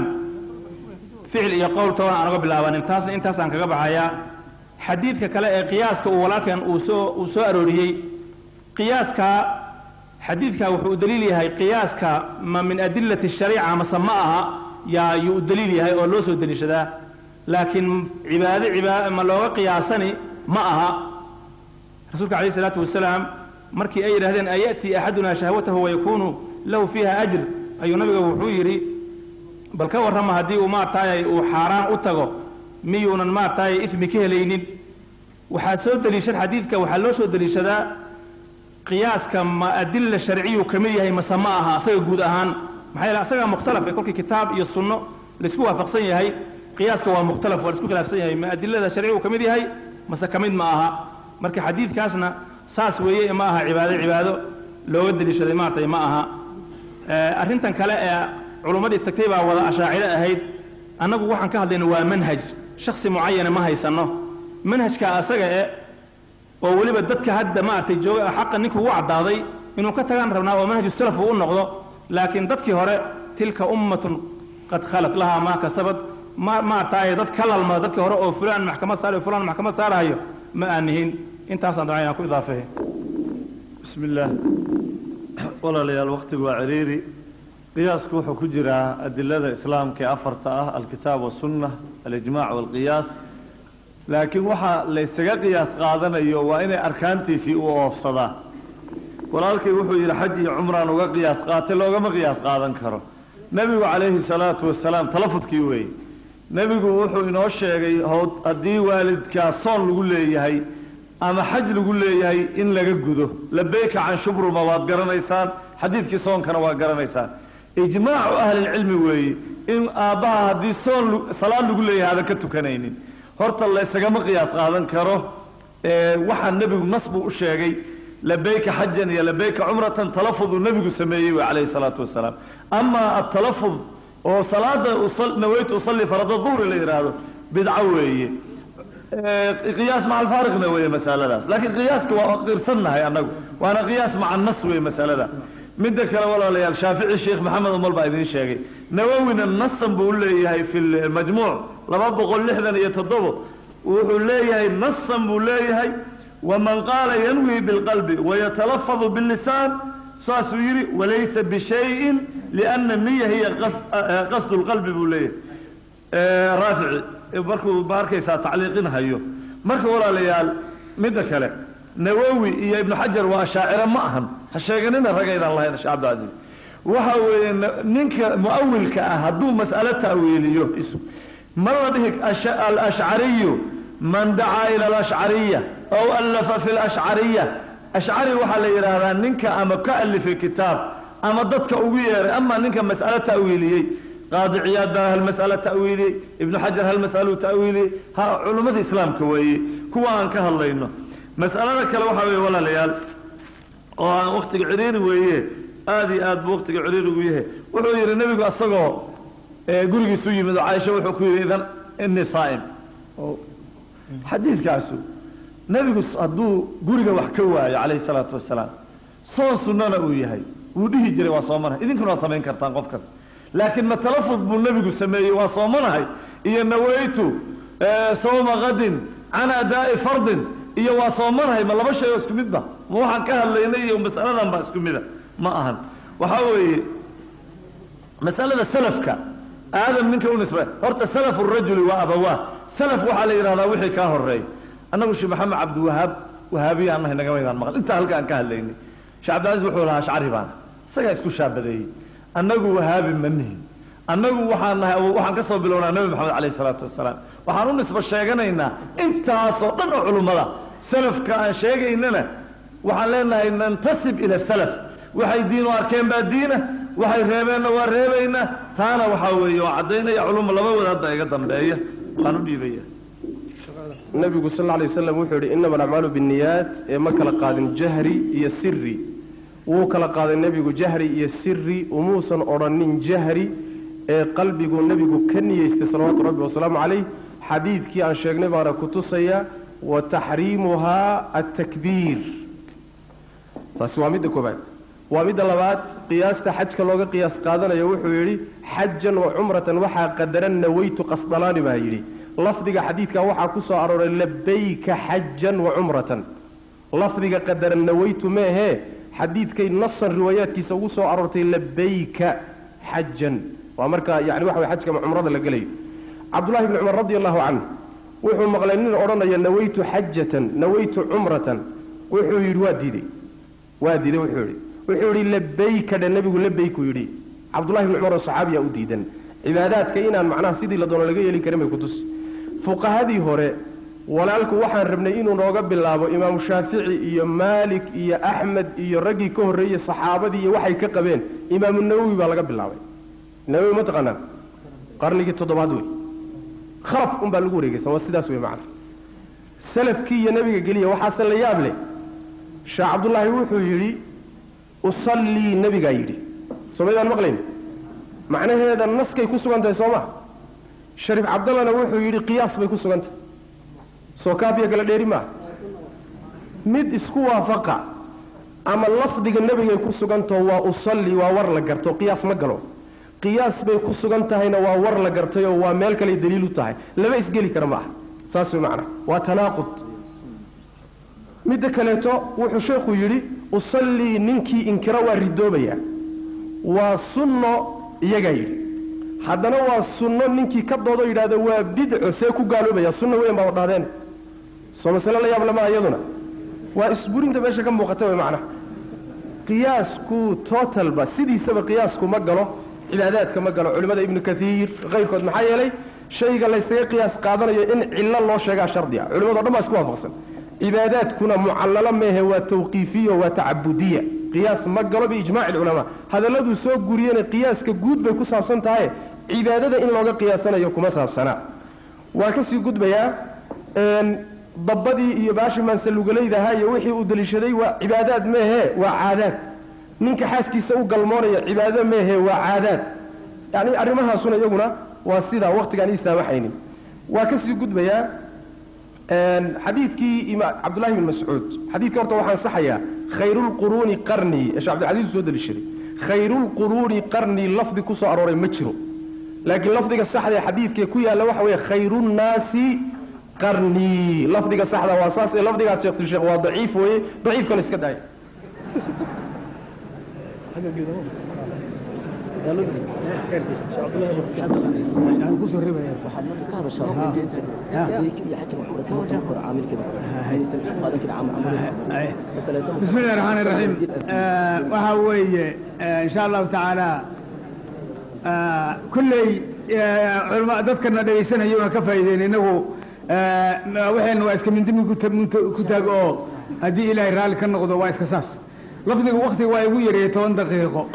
ficil iyo qowl toona anaga bilaaban intaas aan kaga baxaya xadiidka kale ee qiyaaska uu walaalkan uu soo arooriyay qiyaaska xadiidka wuxuu daliil yahay qiyaaska ma min adillati shariica ma samaaha yu daliil yahay oo loo soo daliishadaa laakiin cibaado ma looga qiyaasani ma aha rasuulka kaleey salaatu wasalaam markii ay yiraahdeen ayati ahaduna shahwatahu wa yakunu lahu fiha ajr ayuu nabiga wuxuu yiri bal ka warrama hadii uu ma taayay uu xaraan u tago miyuunan ma taayay ismi ka helaynin waxa soo daliishan xadiidka waxa loo soo daliishadaa qiyaaska ma adilla sharciyu kamid yahay ma samaaha asaga guud ahaan maxay la asaga mukhtalaf ee kulki kitaab iyo sunno la isku waafaqsan yahay qiyaaska waa mukhtalaf waa isku khilaafsan yahay ma adillada sharciyu kamid yahay mase kamid ma aha marka xadiidkaasna saas weeye ma aha cibaado looga daliishaday ma tahay ma aha arrintan kale ee culumadii tagtay baa wada ashaaciro ahayd annagu waxaan ka hadlaynaa waa manhaj shakhsi muayyan ma haysano manhajka asaga oo waliba dadka hadda ma artay jooga xaqan ninku uu cadaaday inuu ka tagaan rabnaa oo manhaj salaf uu noqdo laakiin dadkii hore tilka ummatun qad khalat laha ma kasabad ma taay dad kalalma dadkii hore oo fulaan maxkamad saarayo ma aanihin intaas aan doonayna ku idaafay bismillah walaalayaal waqtigu waa ciriiri qiyaasku wuxuu ku jiraa adilada islaamka ee afarta ah alkitaab wasunnah alijmaac walqiyaas laakiin waxa la isaga qiyaas qaadanayo waa inay arkaantiisii u oofsadaan walaalkay wuxuu yidhi xaj iyo cumraan uga qiyaas qaatay loogama qiyaas qaadan karo nebigu calayhi salaatu wasalaam talafudkii weeye nebigu wuxuu inoo sheegay haddii waalidkaa soon lagu leeyahay ama xaj lagu leeyahay in laga gudo labeyka can shubruma waad garanaysaan xadiidkii soonkana waa garanaysaan ijmaacu ahlilcilmi weeye in aabbaha haddii salaad lagu leeyahay aadan ka tukanaynin horta la isagama qiyaas qaadan karo waxaa nebigu nas buu u sheegay labeyka xajan iyo labeyka cumratan talafuduu nebigu sameeyey wey calayhi salaatu wasalaam amaa atalafud oo salaada nawaytu usalli farada duhri la yidhaahdo bidco weeye qiyaas maca alfaariqna weeye masaladaas laakiin qiyaaska waa qirsannahay annagu waana qiyaas maca nas weeye masalada midda kale walaalayaal shaafici sheekh maxamed umal baa idiin sheegay nawowina nasan buu leeyahay fi lmajmuuc 267 wuxuu leeyahay nasan buu leeyahay waman qaala yanwi bilqalbi wayatalafadu billisaan saasuu yidhi walaysa bishayin liana niya hiya qasdu lqalbi buu leeyahay raafici markuu ma arkaysaa tacliiqin hayo marka walaalayaal midda kale nawowi iyo ibnu xajar waa ashaaciro ma ahan ha sheeganina ragaydaan lahayn sheekh cabdilcaziiz waxa weeye ninka mu'awilka ah hadduu mas'alo ta'wiiliyo ma la dhihi alashcariyu man dacaa ila alashcariya aw allafa fi alashcariya ashcari waxaa la yidhaahdaa ninka ama ka alifay kitaab ama dadka ugu yeeray ama ninka mas'alo ta'wiiliyey qaadi ciyaad baa hal mas'alo ta'wiiliyey ibnu xajar hal mas'alo ta'wiiliyey culummada islaamka weeye kuwa aan ka hadlayno mas'alada kale waxaa weeye walaalayaal oo aan waqtiga ciriiri weeye aad iyo aad buu waqtiga ciriiri ugu yahay wuxuu yidhi nebigu asagoo gurigiisu yimid oo caaisha wuxuu ku yidhi idan innii saa'im xadiidkaasu nebigu hadduu guriga wax ka waayo calayhi salaatu wasalaam soon sunnana uu yahay wuu dhihi jiray waa soomanahay idinkuna waad samayn kartaan qof kasta laakiin ma talafud buu nebigu sameeyey waa soomanahay iyo nawaytu sawma qadin can adaa'i fardin iyo waa soomanahay ma laba shay oo isku midba ma waxaan ka hadlaynay iyo mas'aladan baa isku mida ma ahan waxaa weeye masalada salafka aadam ninka u nisba horta salafu rajuli waa abawaa salaf waxaa la yidhahdaa wixii kaa horeey annagu sheekh maxamed cabdiwahaab wahaabiya annahay naga maydaan maqal intaa halka aan ka hadlaynay sheekh cabdilcaziz wuxuu lahaa ashcari baana isagaa isku shaabadeeyey annagu wahaabi ma nihin annagu waxaan nahay waxaan ka soo bilownaa nabi maxamed calayhi salaatu wasalaam waxaan u nisba sheeganaynaa intaasoo dhan oo culummada salafka aan sheegaynana waxaan leenahay nantasib ila salaf waxay diin u arkeen baa diina waxay reebeenna waa reebaynaa taana waxaa weeye oo caddaynaya culumma laba wadaadda iga dambeeya waan u dhiibaya nabigu sal alla lay wasalam wuxuu yidhi innama alacmaalu binniyaat ee ma kala qaadin jahri iyo siri wuu kala qaaday nebigu jahri iyo siri umuusan odhanin jahri ee qalbigu nebigu ka niyeystay salawaatu rabbi wasalaamu calayh xadiidkii aan sheegnay baana ku tusaya wa taxriimuhaa altakbiir taasi waa midda koobaad waa midda labaad qiyaasta xajka looga qiyaas qaadanayo wuxuu yidhi xajan wa cumratan waxaa qadaran nawaytu qasdalaani baa yidhi lafdiga xadiidka waxaa ku soo arooray labayka xajan wa cumratan lafdiga qadaran nawaytu meehee xadiidkay nasan riwaayaadkiisa ugu soo aroortay labayka xajan waa marka yani waxa way xajka ama cumrada la gelayo cabdullahi bni cumar radi allahu canhu wuxuu maqlay nin odhanaya nawaytu xajatan nawaytu cumratan wuxuu yidhi waa diiday wuxuu yidhi labayka dhe nebigu labayku yidhi cabdullahi bni cumar oo saxaabiya u diidan cibaadaadka inaan macnaha sidii la doono laga yeeli karin bay kutusi fuqahadii hore walaalku waxaan rabnay inuu nooga bilaabo imaamu shaafici iyo maalik iyo axmed iyo raggii ka horreeyey saxaabadii iyo waxay ka qabeen imaamu nawowi baa laga bilaabay nawowi ma taqaanaa qarnigii 7aad wey khalaf unbaa lagu wareegaysan waa sidaas wey macna salafkii iyo nebiga geliya waxaase la yaab leh sheekh cabdullaahi wuxuu yidhi usallii nebigaa yidhi soomaydaan maqlayn macnaheeda naskay ku sugan tahay soo ma shariif cabdallana wuxuu yidhi qiyaas bay ku sugan tahay soo kaafiya kala dheeri maaha mid isku waafaqa ama lafdiga nebigay ku sugantao waa usalli waa war la garto qiyaas ma galo qiyaas bay ku sugan tahayna waa war la gartay oo waa meel kale daliil u tahay laba isgeli kara maaha saas way macna waa tanaaqud midda kaleeto wuxuu sheekhu yidhi usallii ninkii inkira waa ridoobaya waa sunno iyagaa yidhi haddana waa sunno ninkii ka doodo yidhahdo waa bidco see ku gaaloobaya sunno weyn baa dhahdeen soo masale la yaab lama iyaduna waa isburinta meesha ka muuqata way macna qiyaasku totalba sidiisaba qiyaasku ma galo cibaadaadka ma galo culimada ibnu kathiir qayrkood maxaa yeelay shayga laysaga qiyaas qaadanayo in cillo loo sheegaa shardi ah culimado dhan baa isku waafaqsan cibaadaadkuna mucallalo meehe waa tawqiifiya waa tacabudiya qiyaas ma galo biijmaaci alculamaa hadalladuu soo guriyena qiyaaska guud bay ku saabsan tahay cibaadada in looga qiyaasanayo kuma saabsanaa waa kasii gudbayaa dabbadii iyo baashii maansalugalaydahaa iyo wixii uu daliishaday waa cibaadaad meehe waa caadaad ninka xaaskiisa u galmoonaya cibaado meehe waa caadaad yani arrimahaasuna iyaguna waa sidaa waqtigaan ii saamaxaynin waa kasii gudbayaa xadiidkii cabdullahi bn mascuud xadiidka horta waxaan saxayaa khayrulquruuni qarnii ee sheekh cabdilcasiis soo daliishaday khayrulquruuni qarnii lafdi ku soo arooray ma jiro laakiin lafdiga saxda ee xadiidkee ku yaalla waxa weeye khayrunnaasi qarnii lafdiga saxda waa saas ee lafdigaas sheekh waa daciif weeye daciifkan iska daaya بسم الله الرحمن الرحيم وهوي إن شاء الله تعالى كل علماء ذكرنا ديسنا يوم كفايدين إنه وحين واسك من دم كتاب أو هذه إلى رالك النقطة واسك ساس لفظ وقت ويغير يتون دقيقة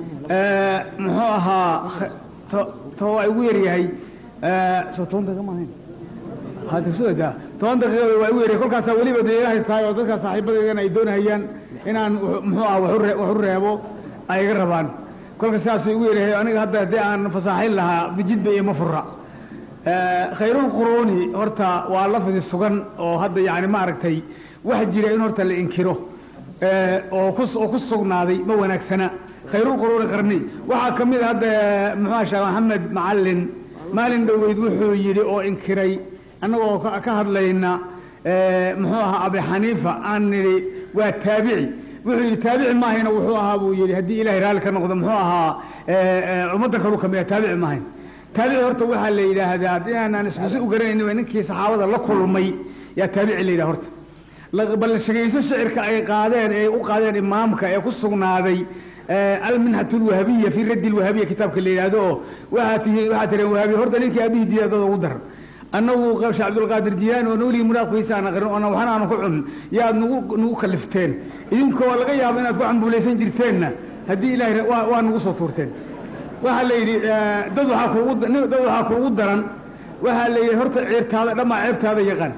محوها تو يغير هي صوتون دقيقة ما هي هذا شو ده toban daqiiqo way u yeeray kolkaas waliba deegaha haystay oo dadka saaxiibadayna ay doonayaan inaan muxuu ah wax u reebo ay iga rabaan kolkaas saas ay u yeeray aniga hadda aan fasaaxin lahaa bijid bay ma furra khayrul quruni horta waa lafdi sugan oo hadda yaani ma aragtay wax jira in horta la inkiro oo ku sugnaaday ma wanaagsana khayrulquruuni qarni waxaa ka mid hadda muxuu sheekh maxamed macallin maalin dhoweyd wuxuu yidhi oo inkiray annagoo ka hadlayna muxuu ahaa abi xaniifa aan nidhi waa taabici wuxuu yidhi taabici maahayna wuxuu ahaa buu yidhi haddii ilahay raalli ka noqdo muxuu ahaa ummadda kalu ka mida taabici maahayn taabici horta waxaa la yidhaahdaa haddii aanaan iskusi u garanaynin ninkii saxaabada la kulmay yaa taabici la yidhaha horta bal shegayso shicirka ay qaadeen ee u qaadeen imaamka ee ku sugnaaday alminhat lwahabiya fi raddi lwahabiya kitaabka la yidhaahdo oo waxaa tireen wahabiya horta ninkii aabihii diiday dada ugu daran annagu sheekh cabdulqaadir jiyaani oo noolihii munaaqiisa aan aqrin oona waxna aanu ku cun yaad nagu kalifteen idinkoo laga yaabo inaad ku cambuulaysan jirteenna haddii ilahay waa nagu soo tuurteen waxaa la yidhi dad waxaa kuugu daran waxaa la yidhi horta ceertaada dhammaa ceebtaada yaqaan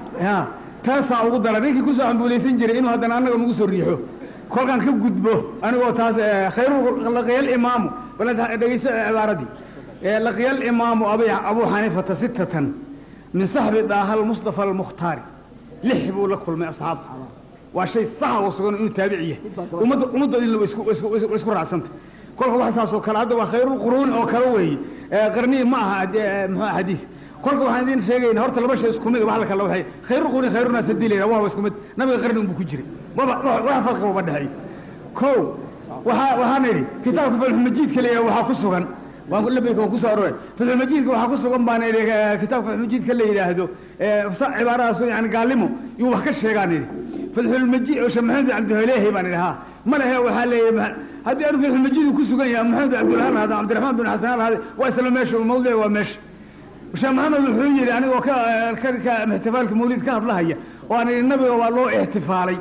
taasaa ugu daran ninkii kusoo cambuulaysan jiray inuu haddana annaga nagu soo riixo kolkaan ka gudbo anigoo taas khayrullaqiyal imaamu bal dhegayso cibaaradii laqiyal imaamu abu xaniifata sittatan min saxbi daaha almustafa almukhtaari 6 buu la kulmay asxaab waa shay sax oo sugan inuu taabici yahay ummadda in isku raacsanta kolka wax saas oo kale hadda waa khayrulquruun oo kale weeye qarniyi ma aha muxuu xadiis kolka waxaan idin sheegaynaa horta laba shay isku mid wax la kala waxay khayrulquruun khayrunaas hadii la yidhaha waa isku mid nabiga qarni unbuu ku jiray wax farqiba uma dhexeeyo kow waxaan idhi kitaabka falxumajiidka la yidhaha waxaa ku sugan waan labeyka waan kusoo aroray fatxulmajiidka waxaa ku sugan baan idhi kitaabka fatxulmajiidka la yidhaahdo cibaaradaas yani gaalimo yuu wax ka sheegaan idhi fatxulmajiid oo sheekh maxamed cabdihaleehi baan idhi ha ma lehe waxaa leeyahay haddii aanu fatxulmajiid ku sugan yahay maxamed cabdulhaan hada cabdiraxmaan bin xasan alhade waa isla meesha mawdic waa meesha sheekh maxamed wuxuu yidhi anigoo ka ixtifaalka mawlid ka hadlahaya oo aan idhi nabiga waa loo ixtifaalay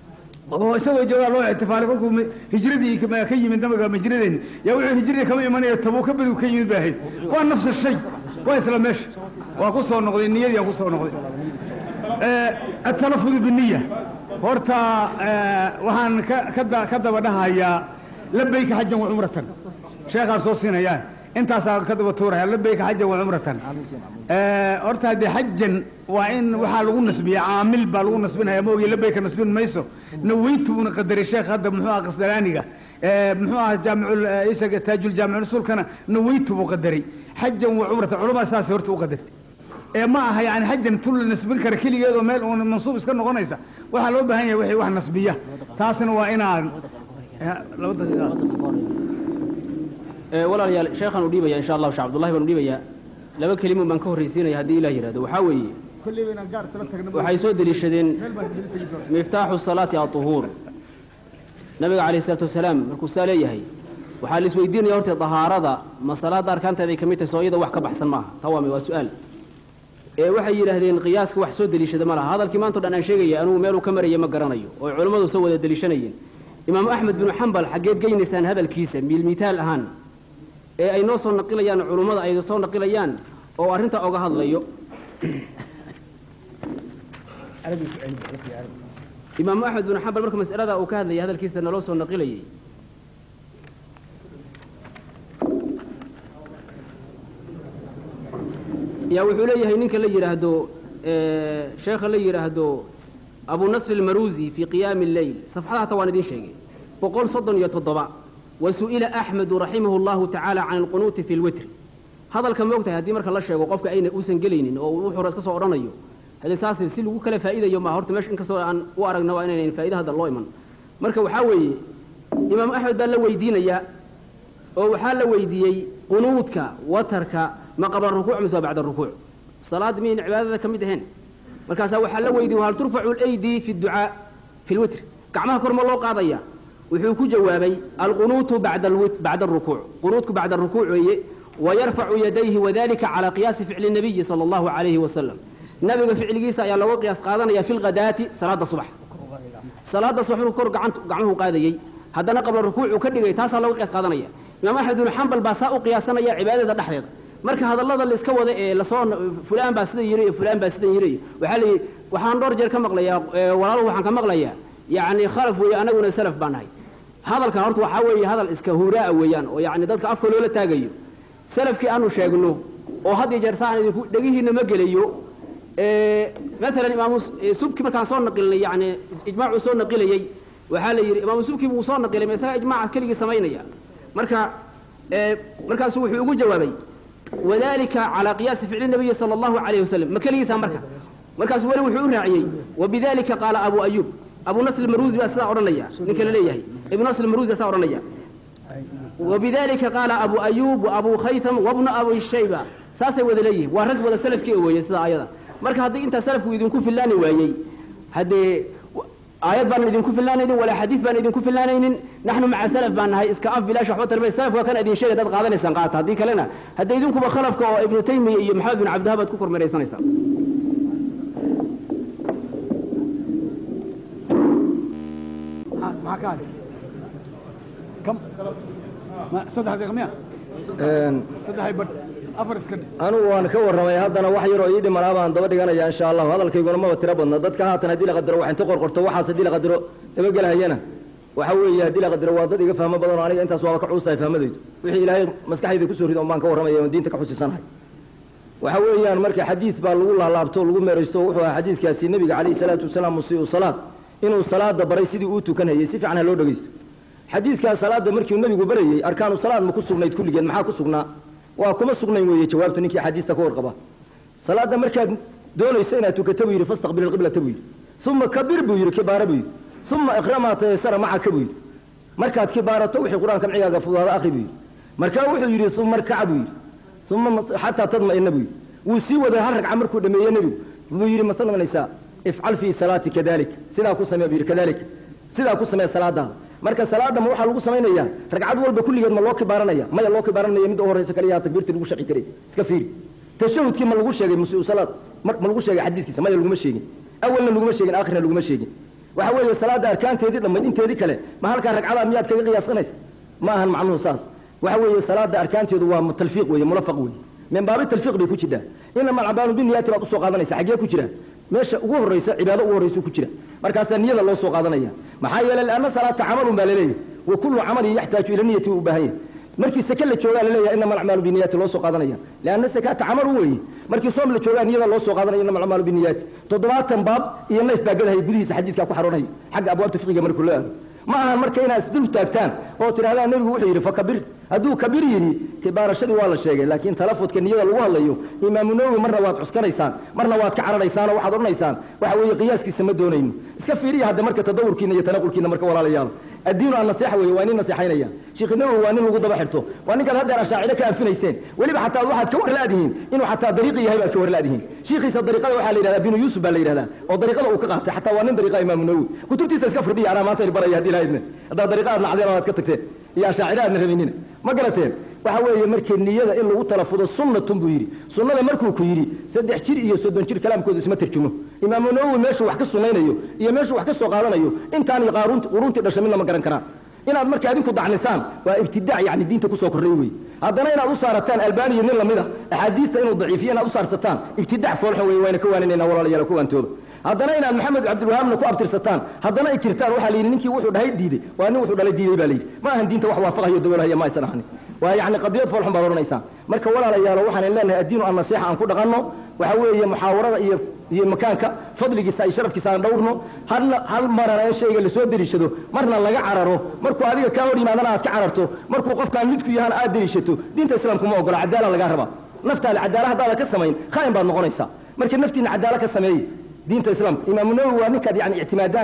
oo isagoo joogaa loo ixtifaalay kolkuu hijradii ka yimid nabiga hijradeenni yaa wuxuu hijradii kama imanaya tabuuka berigu ka yimid baa ahayd waa nafsa shay waa isla meesha waa ku soo noqday niyadii aan ku soo noqday atalafudu biniya horta waxaan ka daba dhahayaa labayka xajan wa cumratan sheekhaa soo siinayaan intaasaa ka daba tuuraya labayka xajan wa cumratan horta haddee xajan waa in waxaa lagu nasbiya caamil baa lagu nasbinaya ma ogi labayka nasbin mayso naweytu buuna qadaray sheekh hadda muxuu aha qasdalaaniga muxuu aha jaamic taajuljaamicusulkana naweytu buu qadaray xajan wa cumratan culamaa saas horta u qadartay ma aha yani xajan tul la nasbin kara keligeedoo meel uun mansuub iska noqonaysa waxaa loo baahan yahay wixii wax nasbiya taasna waa inaan laba daqiiqa walaalayaal sheekhaan u dhiibaya insha allahu sheekh cabdullahi baan u dhiibayaa laba kelimo baan ka horraysiinaya haddii ilah yidhahdo waxaa weeye waxay soo deliishadeen miftaaxu salaati aطuhuur nabiga calayh isalaatu wasalaam markuu saa leeyahay waxaa la isweydiinaya horta dahaarada ma salaadda arkaanteeday ka mid tahay soo iyada wax ka baxsan maaha tawaame waa su-aal waxay yidhaahdeen qiyaaska wax soo deliishada ma laha hadalkii maanta o dhan aan sheegaya anugu meeluu ka maraya ma garanayo oo culammadu soo wada deliishanayeen imaamu axmed binu xambal xaggeed geynaysaan hadalkiisa miilmitaal ahaan ay noo soo naqilayaan culummada ay soo naqilayaan oo arrintaa oga hadlayo imaamu axmed binu xambal marka mas'alada uu ka hadlayay hadalkiisa naloo soo naqilayay yaa wuxuu leeyahay ninka la yidhaahdo sheekha la yidhaahdo abu nasr almaruzi fi qiyaami alleyl safxada hata waan idin sheegay 137 wasu'ila axmedu raximahu llahu tacaala can alqunuuti fi lwitri hadalka ma ogtahay haddii marka la sheego qofka ayna uusan gelaynin oo wuxuu hore iska soo odhanayo haddii saas si lagu kala faa'iidayo ma horta meesha inkastoo aan u aragna waa inaynan faa'iida hadda loo iman marka waxaa weeye imaam axmed baa la weydiinayaa oo waxaa la weydiiyey qunuudka watarka ma qabla rukuuc mise waa bacda rukuuc salaad miyayna cibaadada ka mid ahayn markaasaa waxaa la weydiiyey hal turfacu alaydi fi ducaa fi lwitri gacmaha kor ma loo qaadaya wuxuu ku jawaabay alqunuutu bacda arukuuc qunuudku bacda arukuuc weeye wayarfacu yadayhi wadalika calaa qiyaasi ficli nabiyi sala allahu calayhi wasalam nabiga ficligiisa ayaa looga qiyaas qaadanaya fi lghadaati salaada subax salaada subax markuu kor gacmuhu qaadayey haddana qabla rukuucu ka dhigay taasaa looga qiyaas qaadanaya imaam axmed binu xambal baa saa u qiyaasanaya cibaadada dhexdeeda marka hadallada la iska wada ee lasoo fulaan baa sidan yiri iyo fulaan baa sidan yiri waxaa la yidhi waxaan dhowr jeer ka maqlayaa walaaluhu waxaan ka maqlayaa yacni khalaf weeye anaguna salaf baan nahay hadalkan horta waxaa weeye hadal iska huuraa weeyaan oo yacni dadka afka loola taagayo salafkii aanu sheegno oo had iyo jeer saan idinku dhegihiina ma gelayo maalan imaamu subki markaan soo naqilinay yacni ijmaacuu soo naqilayey waxaa la yidhi imaamu subki buu soo naqilay ma isagaa ijmaaca keligii samaynaya markaasuu wuxuu ugu jawaabay wadalika calaa qiyaasi ficli nabiyi sala allahu calayhi wasalam ma keligiisaa markaasuu weli wuxuu u raaciyey wabidalika qaala abu ayuub abu nasr maruusi baa sidaa odhanaya ninka la leeyahay ibnu nasr maruusi baa sidaa odhanaya wabidalika qaala abu ayuub wa abu khaytham wabnu abi shayba saasay wada leeyihiin waa rag wada salafkii weeye sidaa ayada marka haddii intaa salafku idinku fillaani waayey haddee aayad baan idinku fillaanaynin walaa xadiid baan idinku fillaanaynin naxnu maca salaf baan nahay iska af bilaash waxba tarbay salaf waa kan idin sheegay dad qaadanaysaan qaata haddii kalena haddii idinkuba khalafka oo ibnu taymiya iyo maxamed bin cabdihab aad ku kormeeraysanaysaan anugu waan ka warramay haddana wax yaroo ii dhimanaa baan daba dhiganaya insha allahu hadalkayguna maba tiro badna dadka haatan haddii la qadaro wax inta qorqorto waxaas haddii la qadaro dabagelahayana waxa weeye haddii la qadaro waa dad iga fahmo badan oo aniga intaas waaba ka cuusahay fahmadaydu wixii ilaahay maskaxdayda kusoo rido baan ka warramaya oon diinta ka xusisanahay waxa weeyaan marka xadiis baa lagu laalaabto lagu meeraysto wuxuu ahaa xadiiskaasi nebiga calayhi salaatu wasalaam musii'u salaad inuu salaada baray sidii uu tukanayay si fiican ha loo dhegaysto xadiiskaa salaada markii nebigu barayey arkaanu salaad ma ku sugnayd kulligeed maxaa ku sugnaa waa kuma sugnayn weeye jawaabtu ninkii xadiista ka warqaba salaada markaad doonayso inaad tukato buu yidhi fastaqbil alqiblata buu yidhi uma kabir buu yidhi kibaara buu yidhi uma iqra maa tayassara macaka buu yidhi markaad kibaarato wixii qur-aanka micigaaga fudaada akhri buu yidhi markaa wuxuu yidhi uma arkaca buu yidhi uma xataa tadma'ina buu yidhi wuu sii waday hal ragca markuu dhameeye nebigu buu yidhi ma sanaynaysaa ifcal fii salaatika dalik sidaa ku samee buu yidhi kadalika sidaa ku samee salaadaada marka salaada ma waxaa lagu samaynayaa ragcad walba kulligeed ma loo kibaaranaya maya loo kibaaranaya midda u horraysa kaliya takbiirtii lagu shaqi karay iska fiiri tashahudkii ma lagu sheegay musii'u salaad ma lagu sheegay xadiiskiisa maya laguma sheegin awalna laguma sheegin aakhirna laguma sheegin waxa weeye salaada arkaanteedii dhammayd inteedii kale ma halkaa ragcadaa miyaad kaga qiyaasanaysa ma ahan macnuhu saas waxa weeye salaada arkaanteedu waa talfiiq weeye mulafaq weeye min baabi talfiiq bay ku jirtaa inama alacmaalu binniyaati baad usoo qaadanaysa xaggee ku jira meesha ugu horraysa cibaado ugu horraysa ku jira markaasaa niyada loo soo qaadanaya maxaa yeelay lianna salaata camalun baa laleeyahay wa kullu camalin yaxtaaju ila niyati u u baahan yahay markii sake la joogaa laleeyahay inama alacmaalu binniyaati loo soo qaadanaya lianna sakaata camalun weeye markii soom la joogaa niyada loo soo qaadanaya inama alacmaalu binniyaati 70 baab iyo nayf baa gadahay gudihiisa xadiidkaa ku xaroonaya xagga abwaabta fiqiga markuu loo aado ma ahan marka inaad isdul taagtaan oo tidhahdaan nebigu wuxuu yidhi fakabir hadduu kabir yidhi kibaarashadii waa la sheegay laakiin talafudka niyada lagu hadlayo imaamu nawowi marna waad cuskanaysaan marna waad ka cararaysaan oo waxaad odhanaysaan waxa weeye qiyaaskiisa ma doonayno iska fiiriya hadda marka tadawurkiina iyo tanaqulkiina marka walaalayaal addiinu annaseexa weeye waa nin naseexaynaya sheekh nawowi waa nin lagu daba xirto waa ninkaad haddeer ashaaciro ka anfinayseen weliba xataa waxaad ka warlaadihiin inuu xataa dariiqi yahay baad ka warlaadihiin shiikhiisa dariiqada waxaa la yidhahdaa binu yuusuf baa la yidhahdaa oo dariiqada uu ka qaatay xataa waa nin dariiqa imaamu nawowi kutubtiisa iska firdhiya anaa maanta idin baraya haddii lahaydna haddaad dariiqa aad nacdeen oo aad ka tagteen iyo ashaaciro aadna rabinina ma garateen waxa weeye markii niyada in lagu talafudo sunnatun buu yidhi sunnada markuu ku yidhi 3 jir iyo 30 jir kalaamkooda isma tarjumo imaamu nawowi meeshuu wax ka sunnaynayo iyo meeshuu wax ka soo qaadanayo intaan iyo quruntii dhashay midna ma garan karaan inaad marka adinku dacnisaan waa ibtidaac yani diinta kusoo korray wey haddana inaad u saarataan albaniya nin lamida axaadiista inuu daciifiyo inaad u saarsataan ibtidaac foolxun wey wayna ka waaninaynaa walaalayaal ku waantooda haddana inaad maxamed cabdilwahaabna ku abtirsataan haddana ay jirtaan waxaa la yidhi ninkii wuxuu dhahay diiday waa nin wuxuu dhalay diiday baa la yidhi ma ahan diinta wax waafaqayo dawalahaya ma aysan ahanin waa yani qadiyad foolxun baad odhanaysaan marka walaalayaalo waxaan leenahay addiinu an nasiixa aan ku dhaqanno waxa weeye muxaawarada iyo makaanka fadligiisa iyo sharafkiisa aan dhowrno hal marana in shayga lasoo dariishado marna laga cararo markuu adiga kaa hor yimaadana aad ka cararto markuu qofkaan midku yahana aad dariishato diinta islaamku ma ogola cadaala lagaa rabaa naftaada cadaala haddaada ka samayn khaain baad noqonaysaa marka naftiina cadaala ka sameeyey diinta islaamka imaamu nawowi waa ninkaad yani ictimaadaan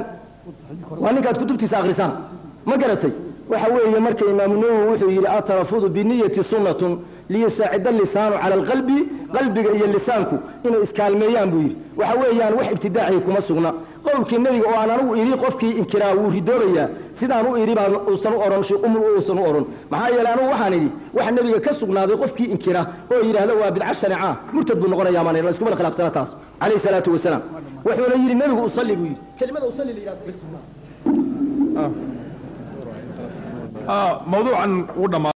waa ninkaad kutubtiisa akrisaan ma garatay waxa weeye marka imaamu nawowi wuxuu yidhi atarafudu biniyati sunnatun liyusaacida lisaanu cala alqalbi qalbiga iyo lisaanku inay iskaalmeeyaan buu yidhi waxa weeyaan wax ibtidaacihi kuma sugna qowlkii nebiga oo aan anigu idhi qofkii inkiraa wuu ridoobayaa sidaan u idhi baan uusan u odhan shiiqumul uusan u odhan maxaa yeelay anigu waxaan idhi waxa nebiga ka sugnaaday qofkii inkira oo yidhaahda waa bidca shaneeca murtad buu noqonayaa maan la iskuma khilaafsana taas calayhi salaatu wasalaam wuxuuna yidhi nebigu usalli buu yidhi kelimada usalli la yidhahdo موضوعا